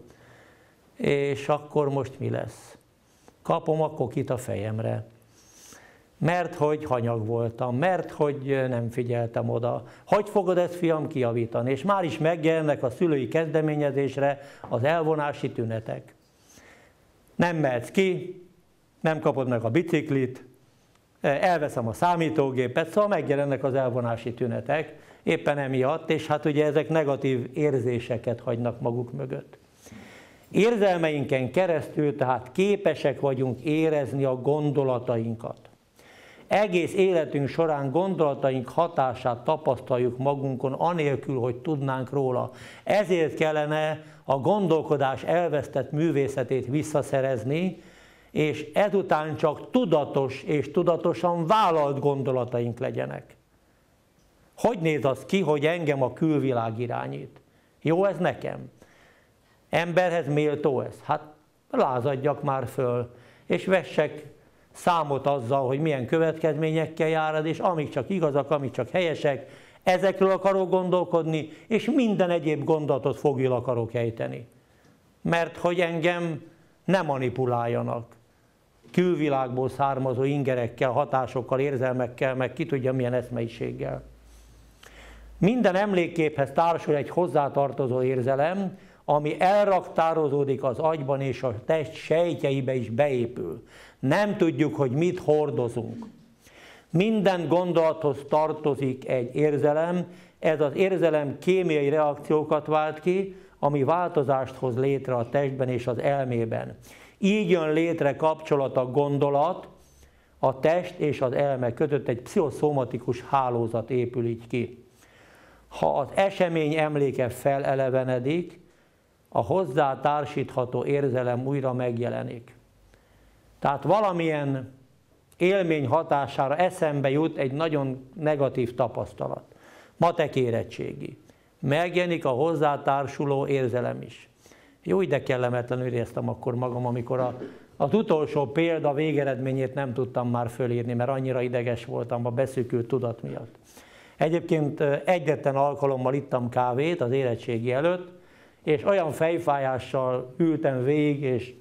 És akkor most mi lesz? Kapom a kokit a fejemre. Mert hogy hanyag voltam, mert hogy nem figyeltem oda. Hogy fogod ezt, fiam, kijavítani? És már is megjelennek a szülői kezdeményezésre az elvonási tünetek. Nem mehetsz ki, nem kapod meg a biciklit, elveszem a számítógépet, szóval megjelennek az elvonási tünetek, éppen emiatt, és hát ugye ezek negatív érzéseket hagynak maguk mögött. Érzelmeinken keresztül tehát képesek vagyunk érezni a gondolatainkat. Egész életünk során gondolataink hatását tapasztaljuk magunkon, anélkül, hogy tudnánk róla. Ezért kellene a gondolkodás elvesztett művészetét visszaszerezni, és ezután csak tudatos és tudatosan vállalt gondolataink legyenek. Hogy néz az ki, hogy engem a külvilág irányít? Jó ez nekem? Emberhez méltó ez? Hát lázadjak már föl, és vessek számot azzal, hogy milyen következményekkel járad, és amik csak igazak, amik csak helyesek, ezekről akarok gondolkodni, és minden egyéb gondolatot fogül akarok ejteni. Mert hogy engem ne manipuláljanak külvilágból származó ingerekkel, hatásokkal, érzelmekkel, meg ki tudja milyen eszmeiséggel. Minden emlékképhez társul egy hozzátartozó érzelem, ami elraktározódik az agyban és a test sejtjeibe is beépül. Nem tudjuk, hogy mit hordozunk. Minden gondolathoz tartozik egy érzelem, ez az érzelem kémiai reakciókat vált ki, ami változást hoz létre a testben és az elmében. Így jön létre kapcsolat a gondolat, a test és az elme között, egy pszichoszomatikus hálózat épül így ki. Ha az esemény emléke felelevenedik, a hozzá társítható érzelem újra megjelenik. Tehát valamilyen élmény hatására eszembe jut egy nagyon negatív tapasztalat. Matek érettségi. Megjelenik a hozzátársuló érzelem is. Jó, de kellemetlenül éreztem akkor magam, amikor a, az utolsó példa végeredményét nem tudtam már fölírni, mert annyira ideges voltam a beszűkült tudat miatt. Egyébként egyetlen alkalommal ittam kávét az érettségi előtt, és olyan fejfájással ültem végig, és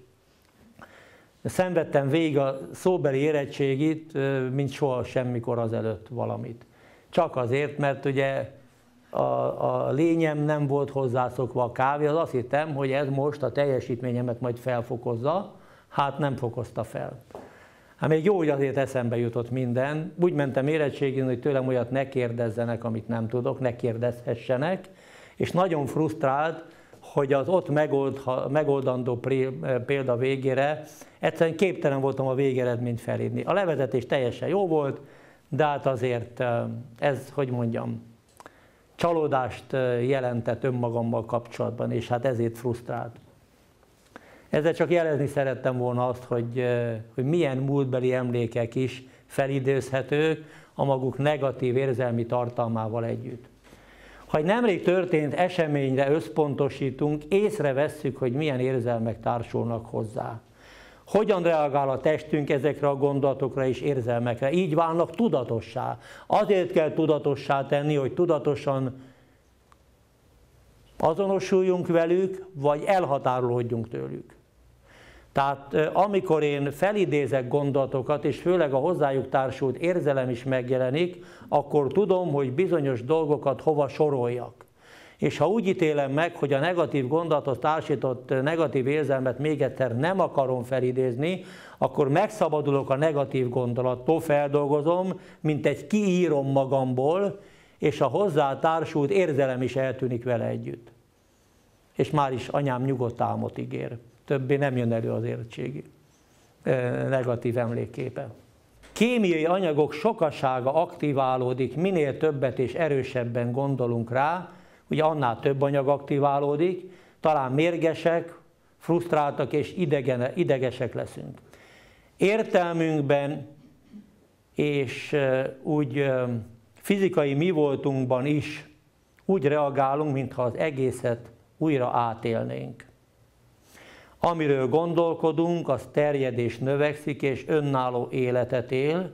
szenvedtem végig a szóbeli érettségit, mint soha semmikor azelőtt valamit. Csak azért, mert ugye a, a lényem nem volt hozzászokva a kávé, az azt hittem, hogy ez most a teljesítményemet majd felfokozza, hát nem fokozta fel. Hát még jó, hogy azért eszembe jutott minden. Úgy mentem érettségén, hogy tőlem olyat ne kérdezzenek, amit nem tudok, ne kérdezhessenek, és nagyon frusztrált, hogy az ott megold, megoldandó példa végére egyszerűen képtelen voltam a végeredményt felírni. A levezetés teljesen jó volt, de hát azért ez, hogy mondjam, csalódást jelentett önmagammal kapcsolatban, és hát ezért frusztrált. Ezzel csak jelezni szerettem volna azt, hogy, hogy milyen múltbeli emlékek is felidézhetők a maguk negatív érzelmi tartalmával együtt. Ha egy nemrég történt eseményre összpontosítunk, észrevesszük, hogy milyen érzelmek társulnak hozzá. Hogyan reagál a testünk ezekre a gondolatokra és érzelmekre? Így válnak tudatossá. Azért kell tudatossá tenni, hogy tudatosan azonosuljunk velük, vagy elhatárolódjunk tőlük. Tehát amikor én felidézek gondolatokat, és főleg a hozzájuk társult érzelem is megjelenik, akkor tudom, hogy bizonyos dolgokat hova soroljak. És ha úgy ítélem meg, hogy a negatív gondolathoz társított negatív érzelmet még egyszer nem akarom felidézni, akkor megszabadulok a negatív gondolattól, feldolgozom, mint egy kiírom magamból, és a hozzá társult érzelem is eltűnik vele együtt. És már is anyám nyugodt álmot ígér. Többé nem jön elő az érettségi negatív emlékképe. Kémiai anyagok sokasága aktiválódik, minél többet és erősebben gondolunk rá, ugye annál több anyag aktiválódik, talán mérgesek, frusztráltak és idegen, idegesek leszünk. Értelmünkben és úgy fizikai mi voltunkban is úgy reagálunk, mintha az egészet újra átélnénk. Amiről gondolkodunk, az terjed és növekszik, és önálló életet él,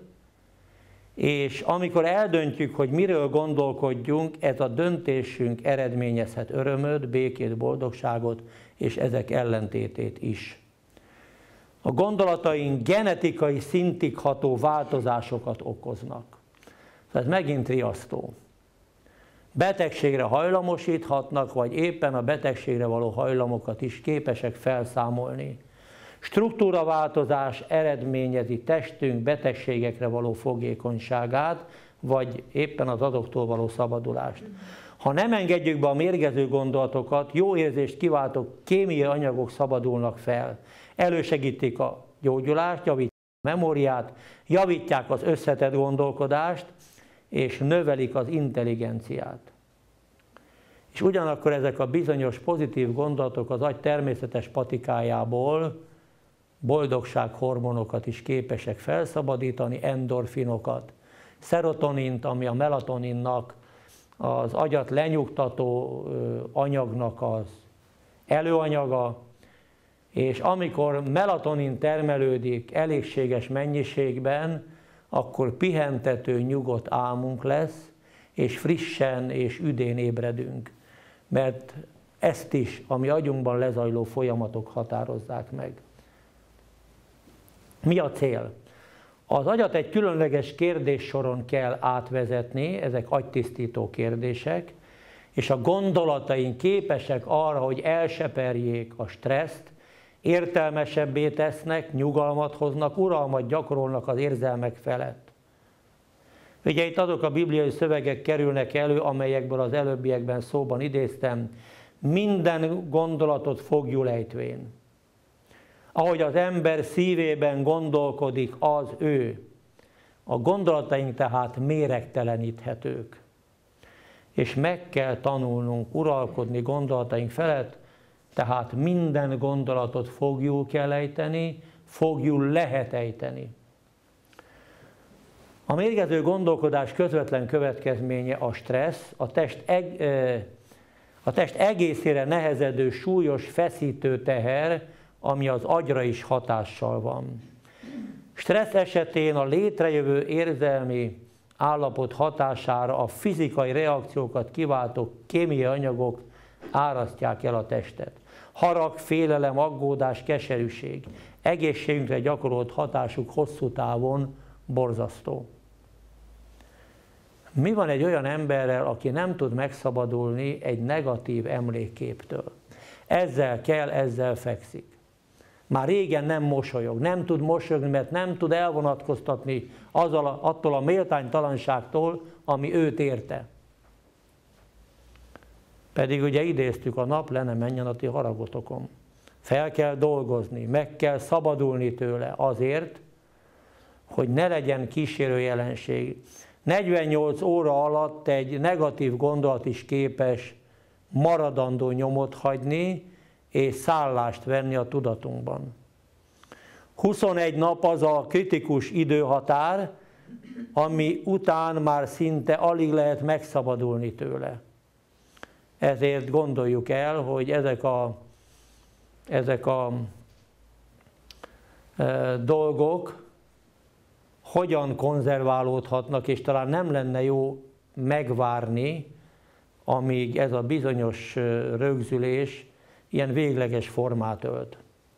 és amikor eldöntjük, hogy miről gondolkodjunk, ez a döntésünk eredményezhet örömöt, békét, boldogságot, és ezek ellentétét is. A gondolataink genetikai szintig ható változásokat okoznak. Ez megint riasztó. Betegségre hajlamosíthatnak, vagy éppen a betegségre való hajlamokat is képesek felszámolni. Struktúraváltozás eredményezi testünk betegségekre való fogékonyságát, vagy éppen az azoktól való szabadulást. Ha nem engedjük be a mérgező gondolatokat, jó érzést kiváltó kémiai anyagok szabadulnak fel. Elősegítik a gyógyulást, javítják a memóriát, javítják az összetett gondolkodást, és növelik az intelligenciát. És ugyanakkor ezek a bizonyos pozitív gondolatok az agy természetes patikájából boldogsághormonokat is képesek felszabadítani, endorfinokat, szerotonint, ami a melatoninnak, az agyat lenyugtató anyagnak az előanyaga, és amikor melatonin termelődik elégséges mennyiségben, akkor pihentető, nyugodt álmunk lesz, és frissen és üdén ébredünk. Mert ezt is, ami agyunkban lezajló folyamatok határozzák meg. Mi a cél? Az agyat egy különleges kérdéssoron kell átvezetni, ezek agytisztító kérdések, és a gondolataink képesek arra, hogy elseperjék a stresszt, értelmesebbé tesznek, nyugalmat hoznak, uralmat gyakorolnak az érzelmek felett. Ugye itt azok a bibliai szövegek kerülnek elő, amelyekből az előbbiekben szóban idéztem, minden gondolatot foglyul ejtvén. Ahogy az ember szívében gondolkodik, az ő. A gondolataink tehát méregteleníthetők. És meg kell tanulnunk uralkodni gondolataink felett, tehát minden gondolatot fogjul kell ejteni, fogjul lehet ejteni. A mérgező gondolkodás közvetlen következménye a stressz, a test, eg, a test egészére nehezedő súlyos feszítő teher, ami az agyra is hatással van. Stressz esetén a létrejövő érzelmi állapot hatására a fizikai reakciókat kiváltó kémiai anyagok árasztják el a testet. Harag, félelem, aggódás, keserűség. Egészségünkre gyakorolt hatásuk hosszú távon borzasztó. Mi van egy olyan emberrel, aki nem tud megszabadulni egy negatív emlékképtől? Ezzel kell, ezzel fekszik. Már régen nem mosolyog, nem tud mosolyogni, mert nem tud elvonatkoztatni azzal a, attól a méltánytalanságtól, ami őt érte. Pedig ugye idéztük, a nap le ne menjen a ti haragotokon. Fel kell dolgozni, meg kell szabadulni tőle azért, hogy ne legyen kísérő jelenség. negyvennyolc óra alatt egy negatív gondolat is képes maradandó nyomot hagyni, és szállást venni a tudatunkban. huszonegy nap az a kritikus időhatár, ami után már szinte alig lehet megszabadulni tőle. Ezért gondoljuk el, hogy ezek a, ezek a e, dolgok hogyan konzerválódhatnak, és talán nem lenne jó megvárni, amíg ez a bizonyos rögzülés ilyen végleges formát ölt.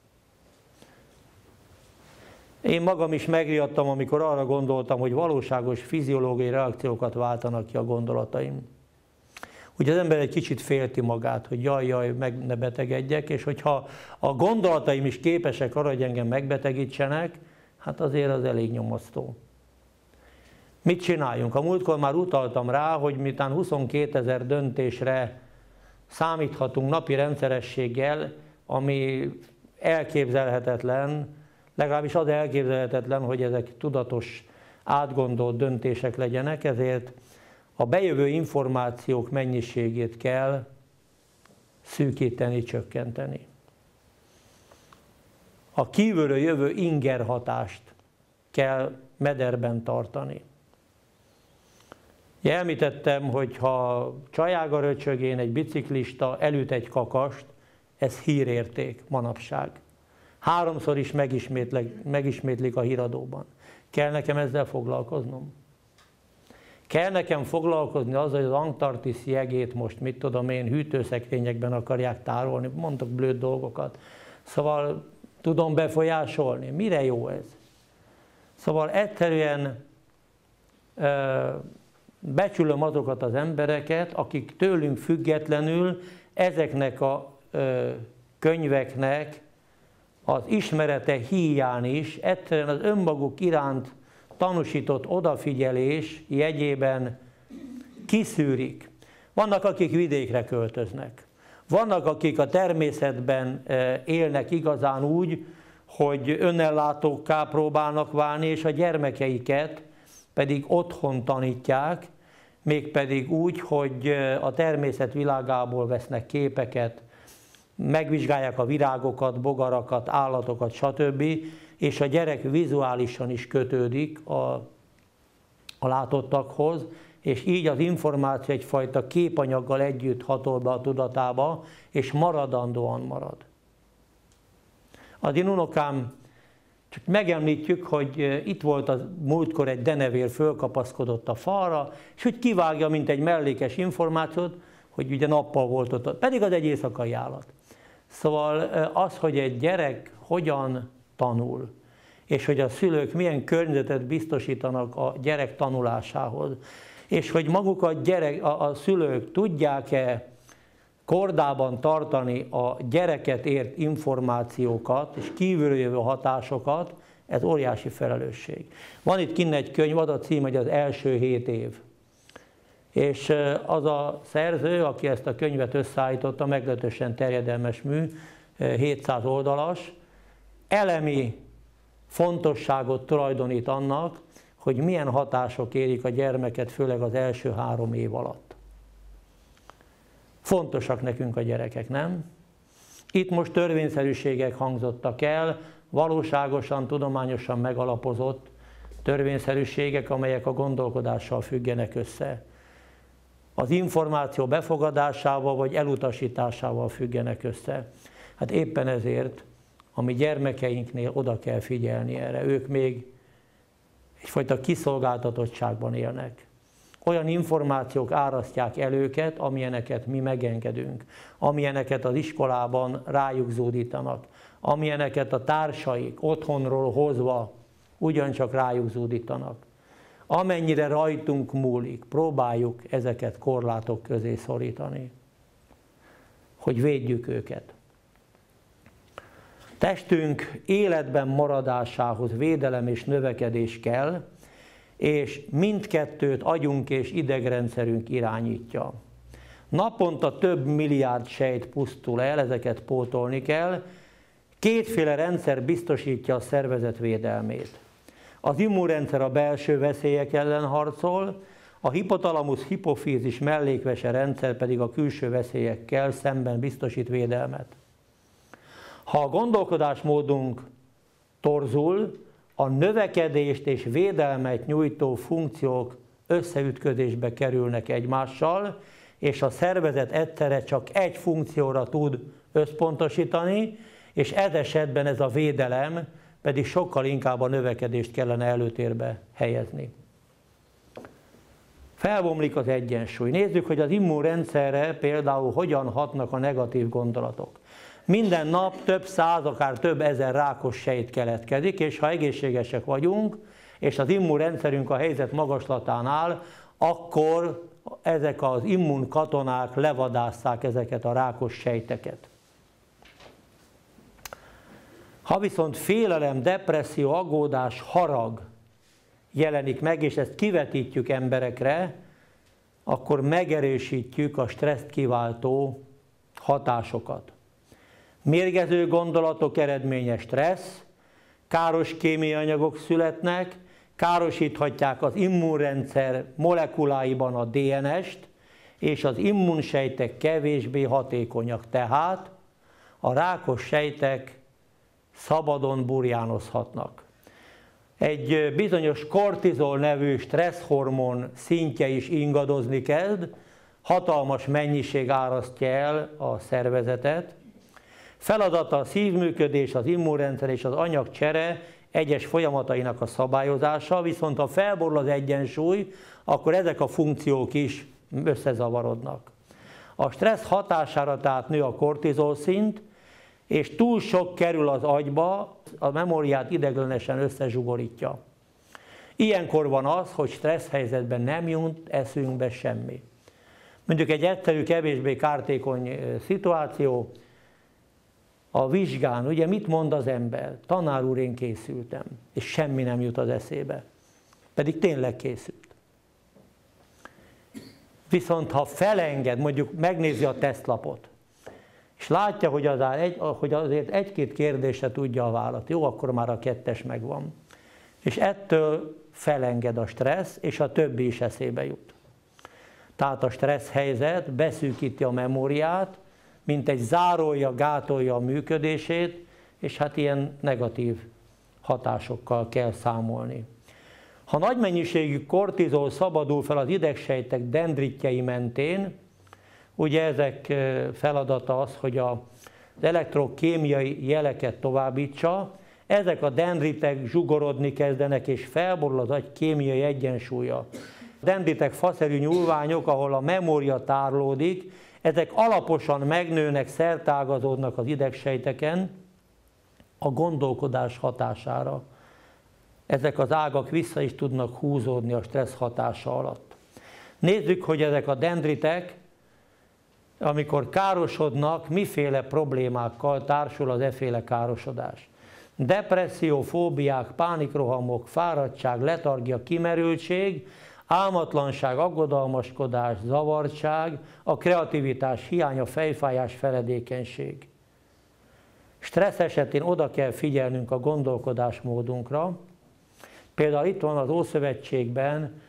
Én magam is megriadtam, amikor arra gondoltam, hogy valóságos fiziológiai reakciókat váltanak ki a gondolataim. Ugye az ember egy kicsit félti magát, hogy jaj, jaj, meg ne betegedjek, és hogyha a gondolataim is képesek arra, hogy engem megbetegítsenek, hát azért az elég nyomasztó. Mit csináljunk? A múltkor már utaltam rá, hogy miután huszonkétezer döntésre számíthatunk napi rendszerességgel, ami elképzelhetetlen, legalábbis az elképzelhetetlen, hogy ezek tudatos, átgondolt döntések legyenek, ezért a bejövő információk mennyiségét kell szűkíteni, csökkenteni. A kívülről jövő inger hatást kell mederben tartani. Említettem, hogy ha csajága röcsögén egy biciklista elüt egy kakast, ez hírérték manapság. Háromszor is megismétlik a híradóban. Kell nekem ezzel foglalkoznom? Kell nekem foglalkozni azzal, hogy az Antarktisz jegét most, mit tudom én, hűtőszekrényekben akarják tárolni, mondok blőd dolgokat. Szóval tudom befolyásolni? Mire jó ez? Szóval egyszerűen ö, becsülöm azokat az embereket, akik tőlünk függetlenül ezeknek a ö, könyveknek az ismerete híján is egyszerűen az önmaguk iránt tanúsított odafigyelés jegyében kiszűrik. Vannak, akik vidékre költöznek. Vannak, akik a természetben élnek igazán úgy, hogy önellátókká próbálnak válni, és a gyermekeiket pedig otthon tanítják, mégpedig úgy, hogy a természet világából vesznek képeket, megvizsgálják a virágokat, bogarakat, állatokat, stb., és a gyerek vizuálisan is kötődik a, a látottakhoz, és így az információ egyfajta képanyaggal együtt hatol be a tudatába, és maradandóan marad. Az én unokám, csak megemlítjük, hogy itt volt a múltkor egy denevér, fölkapaszkodott a falra, és úgy kivágja, mint egy mellékes információt, hogy ugye nappal volt ott, pedig az egy éjszakai állat. Szóval az, hogy egy gyerek hogyan tanul, és hogy a szülők milyen környezetet biztosítanak a gyerek tanulásához, és hogy maguk a, gyerek, a, a szülők tudják-e kordában tartani a gyereket ért információkat és kívülről jövő hatásokat, ez óriási felelősség. Van itt kinn egy könyv, az a cím, hogy az első hét év. És az a szerző, aki ezt a könyvet összeállította, meglehetősen terjedelmes mű, hétszáz oldalas, elemi fontosságot tulajdonít annak, hogy milyen hatások érik a gyermeket, főleg az első három év alatt. Fontosak nekünk a gyerekek, nem? Itt most törvényszerűségek hangzottak el, valóságosan, tudományosan megalapozott törvényszerűségek, amelyek a gondolkodással függenek össze. Az információ befogadásával vagy elutasításával függenek össze. Hát éppen ezért a mi gyermekeinknél oda kell figyelni erre. Ők még egyfajta kiszolgáltatottságban élnek. Olyan információk árasztják el őket, amilyeneket mi megengedünk, amilyeneket az iskolában rájuk zúdítanak, amilyeneket a társaik otthonról hozva ugyancsak rájuk zúdítanak. amennyire rajtunk múlik, próbáljuk ezeket korlátok közé szorítani, hogy védjük őket. Testünk életben maradásához védelem és növekedés kell, és mindkettőt agyunk és idegrendszerünk irányítja. Naponta több milliárd sejt pusztul el, ezeket pótolni kell. Kétféle rendszer biztosítja a szervezet védelmét. Az immunrendszer a belső veszélyek ellen harcol, a hipotalamusz-hipofízis mellékvese rendszer pedig a külső veszélyekkel szemben biztosít védelmet. Ha a gondolkodásmódunk torzul, a növekedést és védelmet nyújtó funkciók összeütközésbe kerülnek egymással, és a szervezet egyszerre csak egy funkcióra tud összpontosítani, és ez esetben ez a védelem pedig sokkal inkább a növekedést kellene előtérbe helyezni. Felbomlik az egyensúly. Nézzük, hogy az immunrendszerre például hogyan hatnak a negatív gondolatok. Minden nap több száz, akár több ezer rákos sejt keletkezik, és ha egészségesek vagyunk, és az immunrendszerünk a helyzet magaslatán áll, akkor ezek az immunkatonák levadásszák ezeket a rákos sejteket. Ha viszont félelem, depresszió, aggódás, harag jelenik meg, és ezt kivetítjük emberekre, akkor megerősítjük a stresszt kiváltó hatásokat. Mérgező gondolatok eredménye stressz, káros kémiai anyagok születnek, károsíthatják az immunrendszer molekuláiban a dé en est, és az immunsejtek kevésbé hatékonyak, tehát a rákos sejtek szabadon burjánozhatnak. Egy bizonyos kortizol nevű stresszhormon szintje is ingadozni kezd, hatalmas mennyiség árasztja el a szervezetet. Feladata a szívműködés, az immunrendszer és az anyagcsere egyes folyamatainak a szabályozása, viszont ha felborul az egyensúly, akkor ezek a funkciók is összezavarodnak. A stressz hatására tehát nő a kortizol szint, és túl sok kerül az agyba, a memóriát ideiglenesen összezsugorítja. Ilyenkor van az, hogy stressz helyzetben nem jut eszünkbe semmi. Mondjuk egy egyszerű, kevésbé kártékony szituáció, a vizsgán, ugye mit mond az ember? Tanár úr, én készültem, és semmi nem jut az eszébe. Pedig tényleg készült. Viszont ha felenged, mondjuk megnézi a tesztlapot, és látja, hogy, az egy, hogy azért egy-két kérdésre tudja a választ, jó, akkor már a kettes megvan. És ettől felenged a stressz, és a többi is eszébe jut. Tehát a stressz helyzet beszűkíti a memóriát, mint egy zárója, gátolja a működését, és hát ilyen negatív hatásokkal kell számolni. Ha nagy mennyiségű kortizol szabadul fel az idegsejtek dendritjei mentén, ugye ezek feladata az, hogy az elektrokémiai jeleket továbbítsa, ezek a dendritek zsugorodni kezdenek, és felborul az agy kémiai egyensúlya. A dendritek faszerű nyúlványok, ahol a memória tárolódik, ezek alaposan megnőnek, szertágazódnak az idegsejteken a gondolkodás hatására. Ezek az ágak vissza is tudnak húzódni a stressz hatása alatt. Nézzük, hogy ezek a dendritek, amikor károsodnak, miféle problémákkal társul az efféle károsodás. Depresszió, fóbiák, pánikrohamok, fáradtság, letargia, kimerültség, álmatlanság, aggodalmaskodás, zavartság, a kreativitás hiánya, fejfájás, feledékenység. Stressz esetén oda kell figyelnünk a gondolkodásmódunkra. Például itt van az Ószövetségben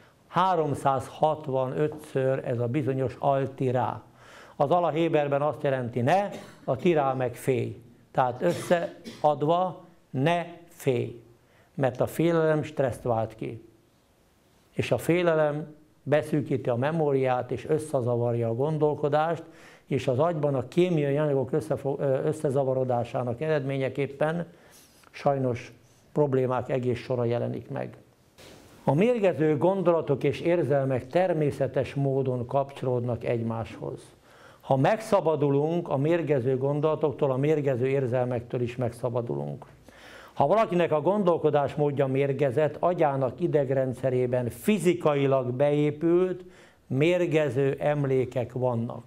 háromszázhatvanötször ez a bizonyos al-tirá. Az alahéberben azt jelenti ne, a tirá meg félj. Tehát összeadva ne félj, mert a félelem stresszt vált ki. És a félelem beszűkíti a memóriát, és összezavarja a gondolkodást, és az agyban a kémiai anyagok összezavarodásának eredményeképpen sajnos problémák egész sora jelenik meg. A mérgező gondolatok és érzelmek természetes módon kapcsolódnak egymáshoz. Ha megszabadulunk a mérgező gondolatoktól, a mérgező érzelmektől is megszabadulunk. Ha valakinek a gondolkodásmódja mérgezett, agyának idegrendszerében fizikailag beépült, mérgező emlékek vannak.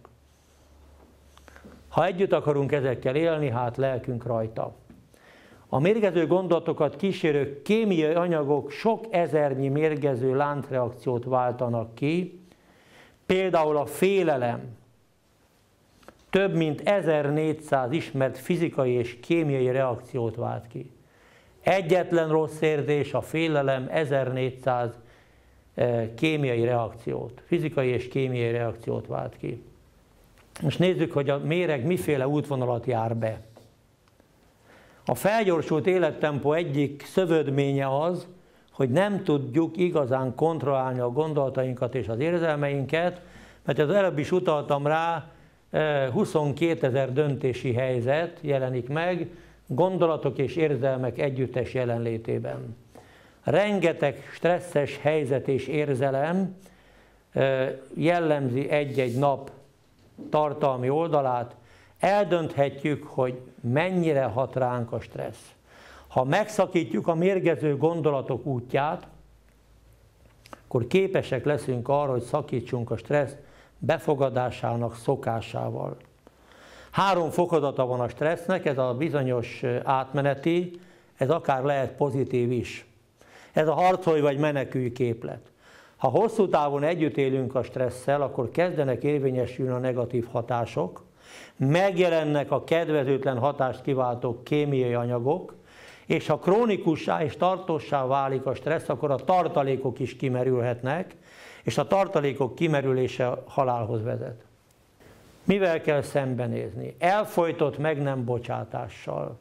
Ha együtt akarunk ezekkel élni, hát lelkünk rajta. A mérgező gondolatokat kísérő kémiai anyagok sok ezernyi mérgező láncreakciót váltanak ki, például a félelem több mint ezernégyszáz ismert fizikai és kémiai reakciót vált ki. Egyetlen rossz érzés, a félelem ezernégyszáz kémiai reakciót, fizikai és kémiai reakciót vált ki. Most nézzük, hogy a méreg miféle útvonalat jár be. A felgyorsult élettempó egyik szövődménye az, hogy nem tudjuk igazán kontrollálni a gondolatainkat és az érzelmeinket, mert az előbb is utaltam rá, huszonkétezer döntési helyzet jelenik meg, gondolatok és érzelmek együttes jelenlétében. Rengeteg stresszes helyzet és érzelem jellemzi egy-egy nap tartalmi oldalát, eldönthetjük, hogy mennyire hat ránk a stressz. Ha megszakítjuk a mérgező gondolatok útját, akkor képesek leszünk arra, hogy szakítsunk a stressz befogadásának szokásával. Három fokozata van a stressznek, ez a bizonyos átmeneti, ez akár lehet pozitív is. Ez a harcolj vagy menekülj képlet. Ha hosszú távon együtt élünk a stresszel, akkor kezdenek érvényesülni a negatív hatások, megjelennek a kedvezőtlen hatást kiváltó kémiai anyagok, és ha krónikussá és tartóssá válik a stressz, akkor a tartalékok is kimerülhetnek, és a tartalékok kimerülése halálhoz vezet. Mivel kell szembenézni? Elfojtott meg nem bocsátással.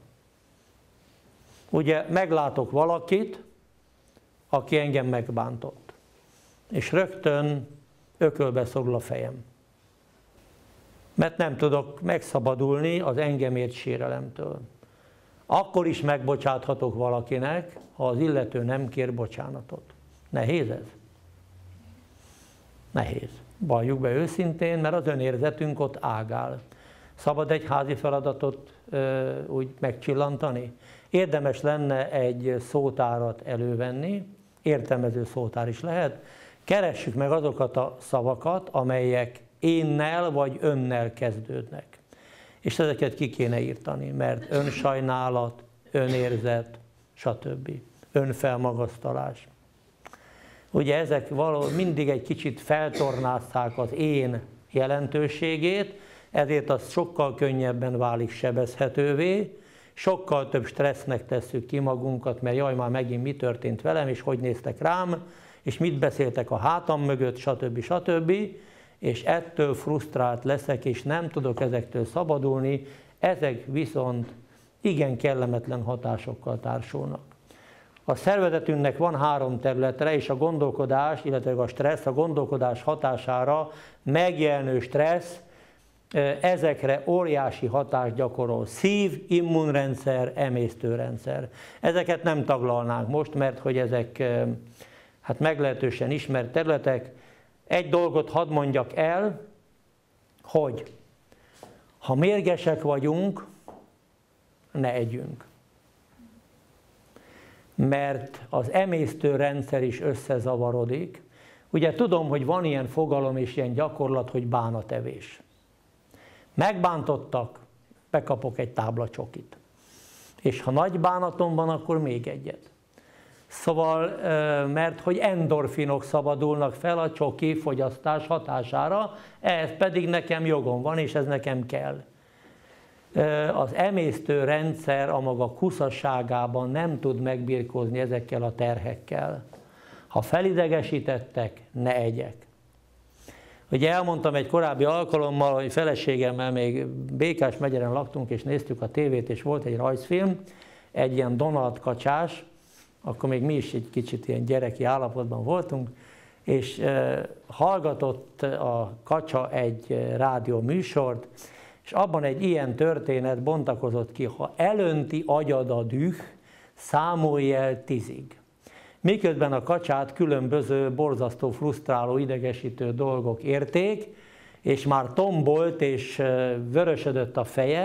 Ugye meglátok valakit, aki engem megbántott, és rögtön ökölbe szorul a fejem. Mert nem tudok megszabadulni az engem ért sérelemtől. Akkor is megbocsáthatok valakinek, ha az illető nem kér bocsánatot. Nehéz ez? Nehéz. Valljuk be őszintén, mert az önérzetünk ott ágál. Szabad egy házi feladatot ö, úgy megcsillantani? Érdemes lenne egy szótárat elővenni, értelmező szótár is lehet. Keressük meg azokat a szavakat, amelyek énnel vagy önnel kezdődnek. És ezeket ki kéne írtani, mert önsajnálat, önérzet, stb. Önfelmagasztalás. Ugye ezek valahol mindig egy kicsit feltornázták az én jelentőségét, ezért az sokkal könnyebben válik sebezhetővé, sokkal több stressznek tesszük ki magunkat, mert jaj, már megint mi történt velem, és hogy néztek rám, és mit beszéltek a hátam mögött, stb. stb. És ettől frusztrált leszek, és nem tudok ezektől szabadulni, ezek viszont igen kellemetlen hatásokkal társulnak. A szervezetünknek van három területre, és a gondolkodás, illetve a stressz, a gondolkodás hatására megjelenő stressz ezekre óriási hatást gyakorol. Szív, immunrendszer, emésztőrendszer. Ezeket nem taglalnánk most, mert hogy ezek hát meglehetősen ismert területek. Egy dolgot hadd mondjak el, hogy ha mérgesek vagyunk, ne együnk. Mert az emésztőrendszer is összezavarodik. Ugye tudom, hogy van ilyen fogalom és ilyen gyakorlat, hogy bánatevés. Megbántottak, bekapok egy tábla csokit. És ha nagy bánatom van, akkor még egyet. Szóval, mert hogy endorfinok szabadulnak fel a csoki fogyasztás hatására, ehhez pedig nekem jogom van, és ez nekem kell. Az emésztőrendszer a maga kuszasságában nem tud megbirkózni ezekkel a terhekkel. Ha felidegesítettek, ne egyek. Ugye elmondtam egy korábbi alkalommal, hogy feleségemmel még Békás megyeren laktunk, és néztük a tévét, és volt egy rajzfilm, egy ilyen Donald kacsás, akkor még mi is egy kicsit ilyen gyereki állapotban voltunk, és e, hallgatott a kacsa egy rádió műsort, és abban egy ilyen történet bontakozott ki, ha elönti agyad a düh, számolj el tízig. Miközben a kacsát különböző, borzasztó, frusztráló, idegesítő dolgok érték, és már tombolt és vörösödött a feje,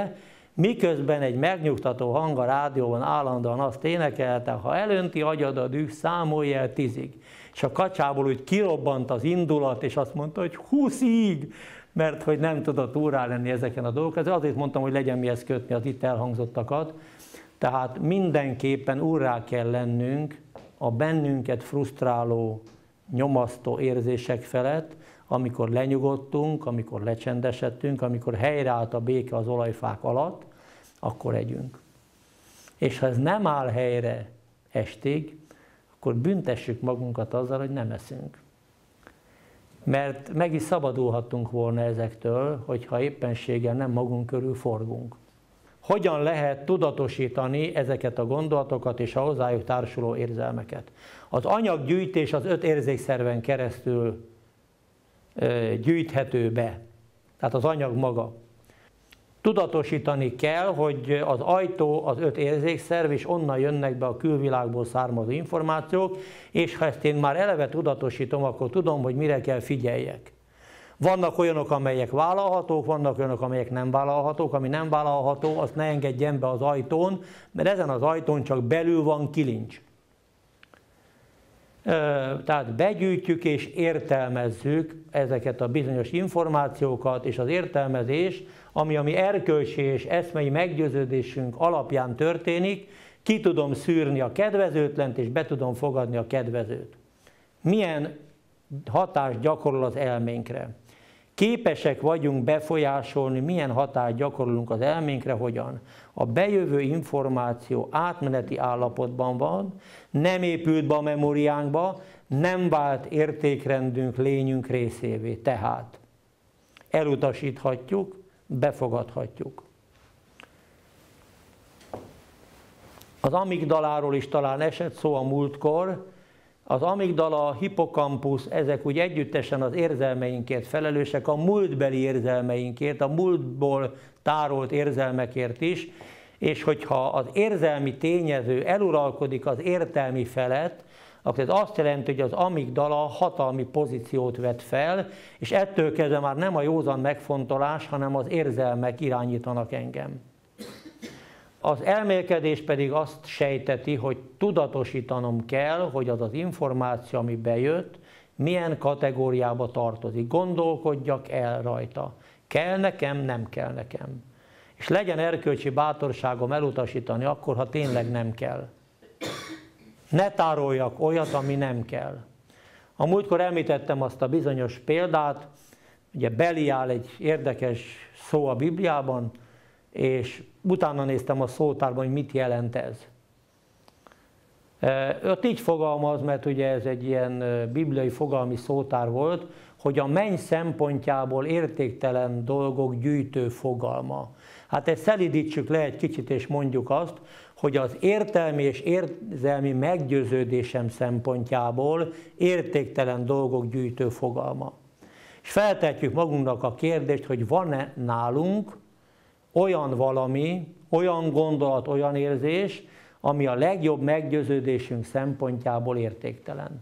miközben egy megnyugtató hang a rádióban állandóan azt énekelte, ha elönti agyad a düh, számolj el tízig. És a kacsából úgy kirobbant az indulat, és azt mondta, hogy húszig, mert hogy nem tudott úrrá lenni ezeken a dolgokon. Azért mondtam, hogy legyen mihez kötni az itt elhangzottakat. Tehát mindenképpen úrrá kell lennünk a bennünket frusztráló, nyomasztó érzések felett, amikor lenyugodtunk, amikor lecsendesedtünk, amikor helyreállt a béke az olajfák alatt, akkor együnk. És ha ez nem áll helyre estig, akkor büntessük magunkat azzal, hogy nem eszünk. Mert meg is szabadulhattunk volna ezektől, hogyha éppenséggel nem magunk körül forgunk. Hogyan lehet tudatosítani ezeket a gondolatokat és a hozzájuk társuló érzelmeket? Az anyaggyűjtés az öt érzékszerven keresztül gyűjthető be, tehát az anyag maga. Tudatosítani kell, hogy az ajtó az öt érzékszerv, és onnan jönnek be a külvilágból származó információk, és ha ezt én már eleve tudatosítom, akkor tudom, hogy mire kell figyeljek. Vannak olyanok, amelyek vállalhatók, vannak olyanok, amelyek nem vállalhatók. Ami nem vállalható, azt ne engedjen be az ajtón, mert ezen az ajtón csak belül van kilincs. Tehát begyűjtjük és értelmezzük ezeket a bizonyos információkat, és az értelmezés, ami a mi erkölcsi és eszmei meggyőződésünk alapján történik, ki tudom szűrni a kedvezőtlent, és be tudom fogadni a kedvezőt. Milyen hatást gyakorol az elménkre? Képesek vagyunk befolyásolni, milyen hatást gyakorolunk az elménkre, hogyan? A bejövő információ átmeneti állapotban van, nem épült be a memóriánkba, nem vált értékrendünk, lényünk részévé. Tehát elutasíthatjuk, befogadhatjuk. Az amigdaláról is talán esett szó a múltkor. Az amigdala, a hippokampusz, ezek úgy együttesen az érzelmeinkért felelősek, a múltbeli érzelmeinkért, a múltból tárolt érzelmekért is, és hogyha az érzelmi tényező eluralkodik az értelmi felett, akkor ez azt jelenti, hogy az amigdala hatalmi pozíciót vett fel, és ettől kezdve már nem a józan megfontolás, hanem az érzelmek irányítanak engem. Az elmélkedés pedig azt sejteti, hogy tudatosítanom kell, hogy az az információ, ami bejött, milyen kategóriába tartozik. Gondolkodjak el rajta. Kell nekem, nem kell nekem. És legyen erkölcsi bátorságom elutasítani akkor, ha tényleg nem kell. Ne tároljak olyat, ami nem kell. A múltkor említettem azt a bizonyos példát, ugye Beliál egy érdekes szó a Bibliában, és utána néztem a szótárban, hogy mit jelent ez. Ott így fogalmaz, mert ugye ez egy ilyen bibliai fogalmi szótár volt, hogy a menny szempontjából értéktelen dolgok gyűjtő fogalma. Hát ezt szelídítsük le egy kicsit, és mondjuk azt, hogy az értelmi és érzelmi meggyőződésem szempontjából értéktelen dolgok gyűjtő fogalma. És feltetjük magunknak a kérdést, hogy van-e nálunk olyan valami, olyan gondolat, olyan érzés, ami a legjobb meggyőződésünk szempontjából értéktelen.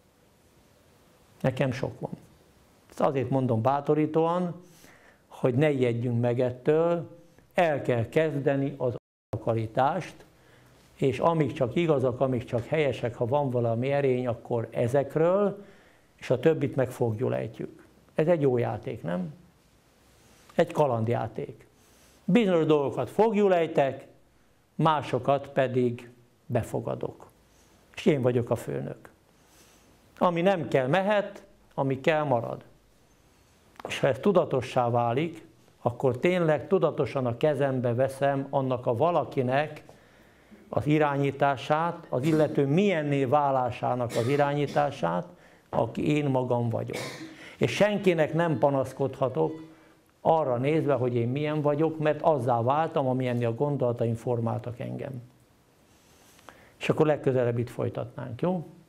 Nekem sok van. Ezt azért mondom bátorítóan, hogy ne ijedjünk meg ettől, el kell kezdeni az akaritást, és amíg csak igazak, amíg csak helyesek, ha van valami erény, akkor ezekről, és a többit meg foggyulejtjük. Ez egy jó játék, nem? Egy kalandjáték. Bizonyos dolgokat fogjulejtek, másokat pedig befogadok. És én vagyok a főnök. Ami nem kell, mehet, ami kell, marad. És ha ez tudatossá válik, akkor tényleg tudatosan a kezembe veszem annak a valakinek az irányítását, az illető milyenné válásának az irányítását, aki én magam vagyok. És senkinek nem panaszkodhatok arra nézve, hogy én milyen vagyok, mert azzá váltam, amilyenni a gondolataim formáltak engem. És akkor legközelebb itt folytatnánk, jó?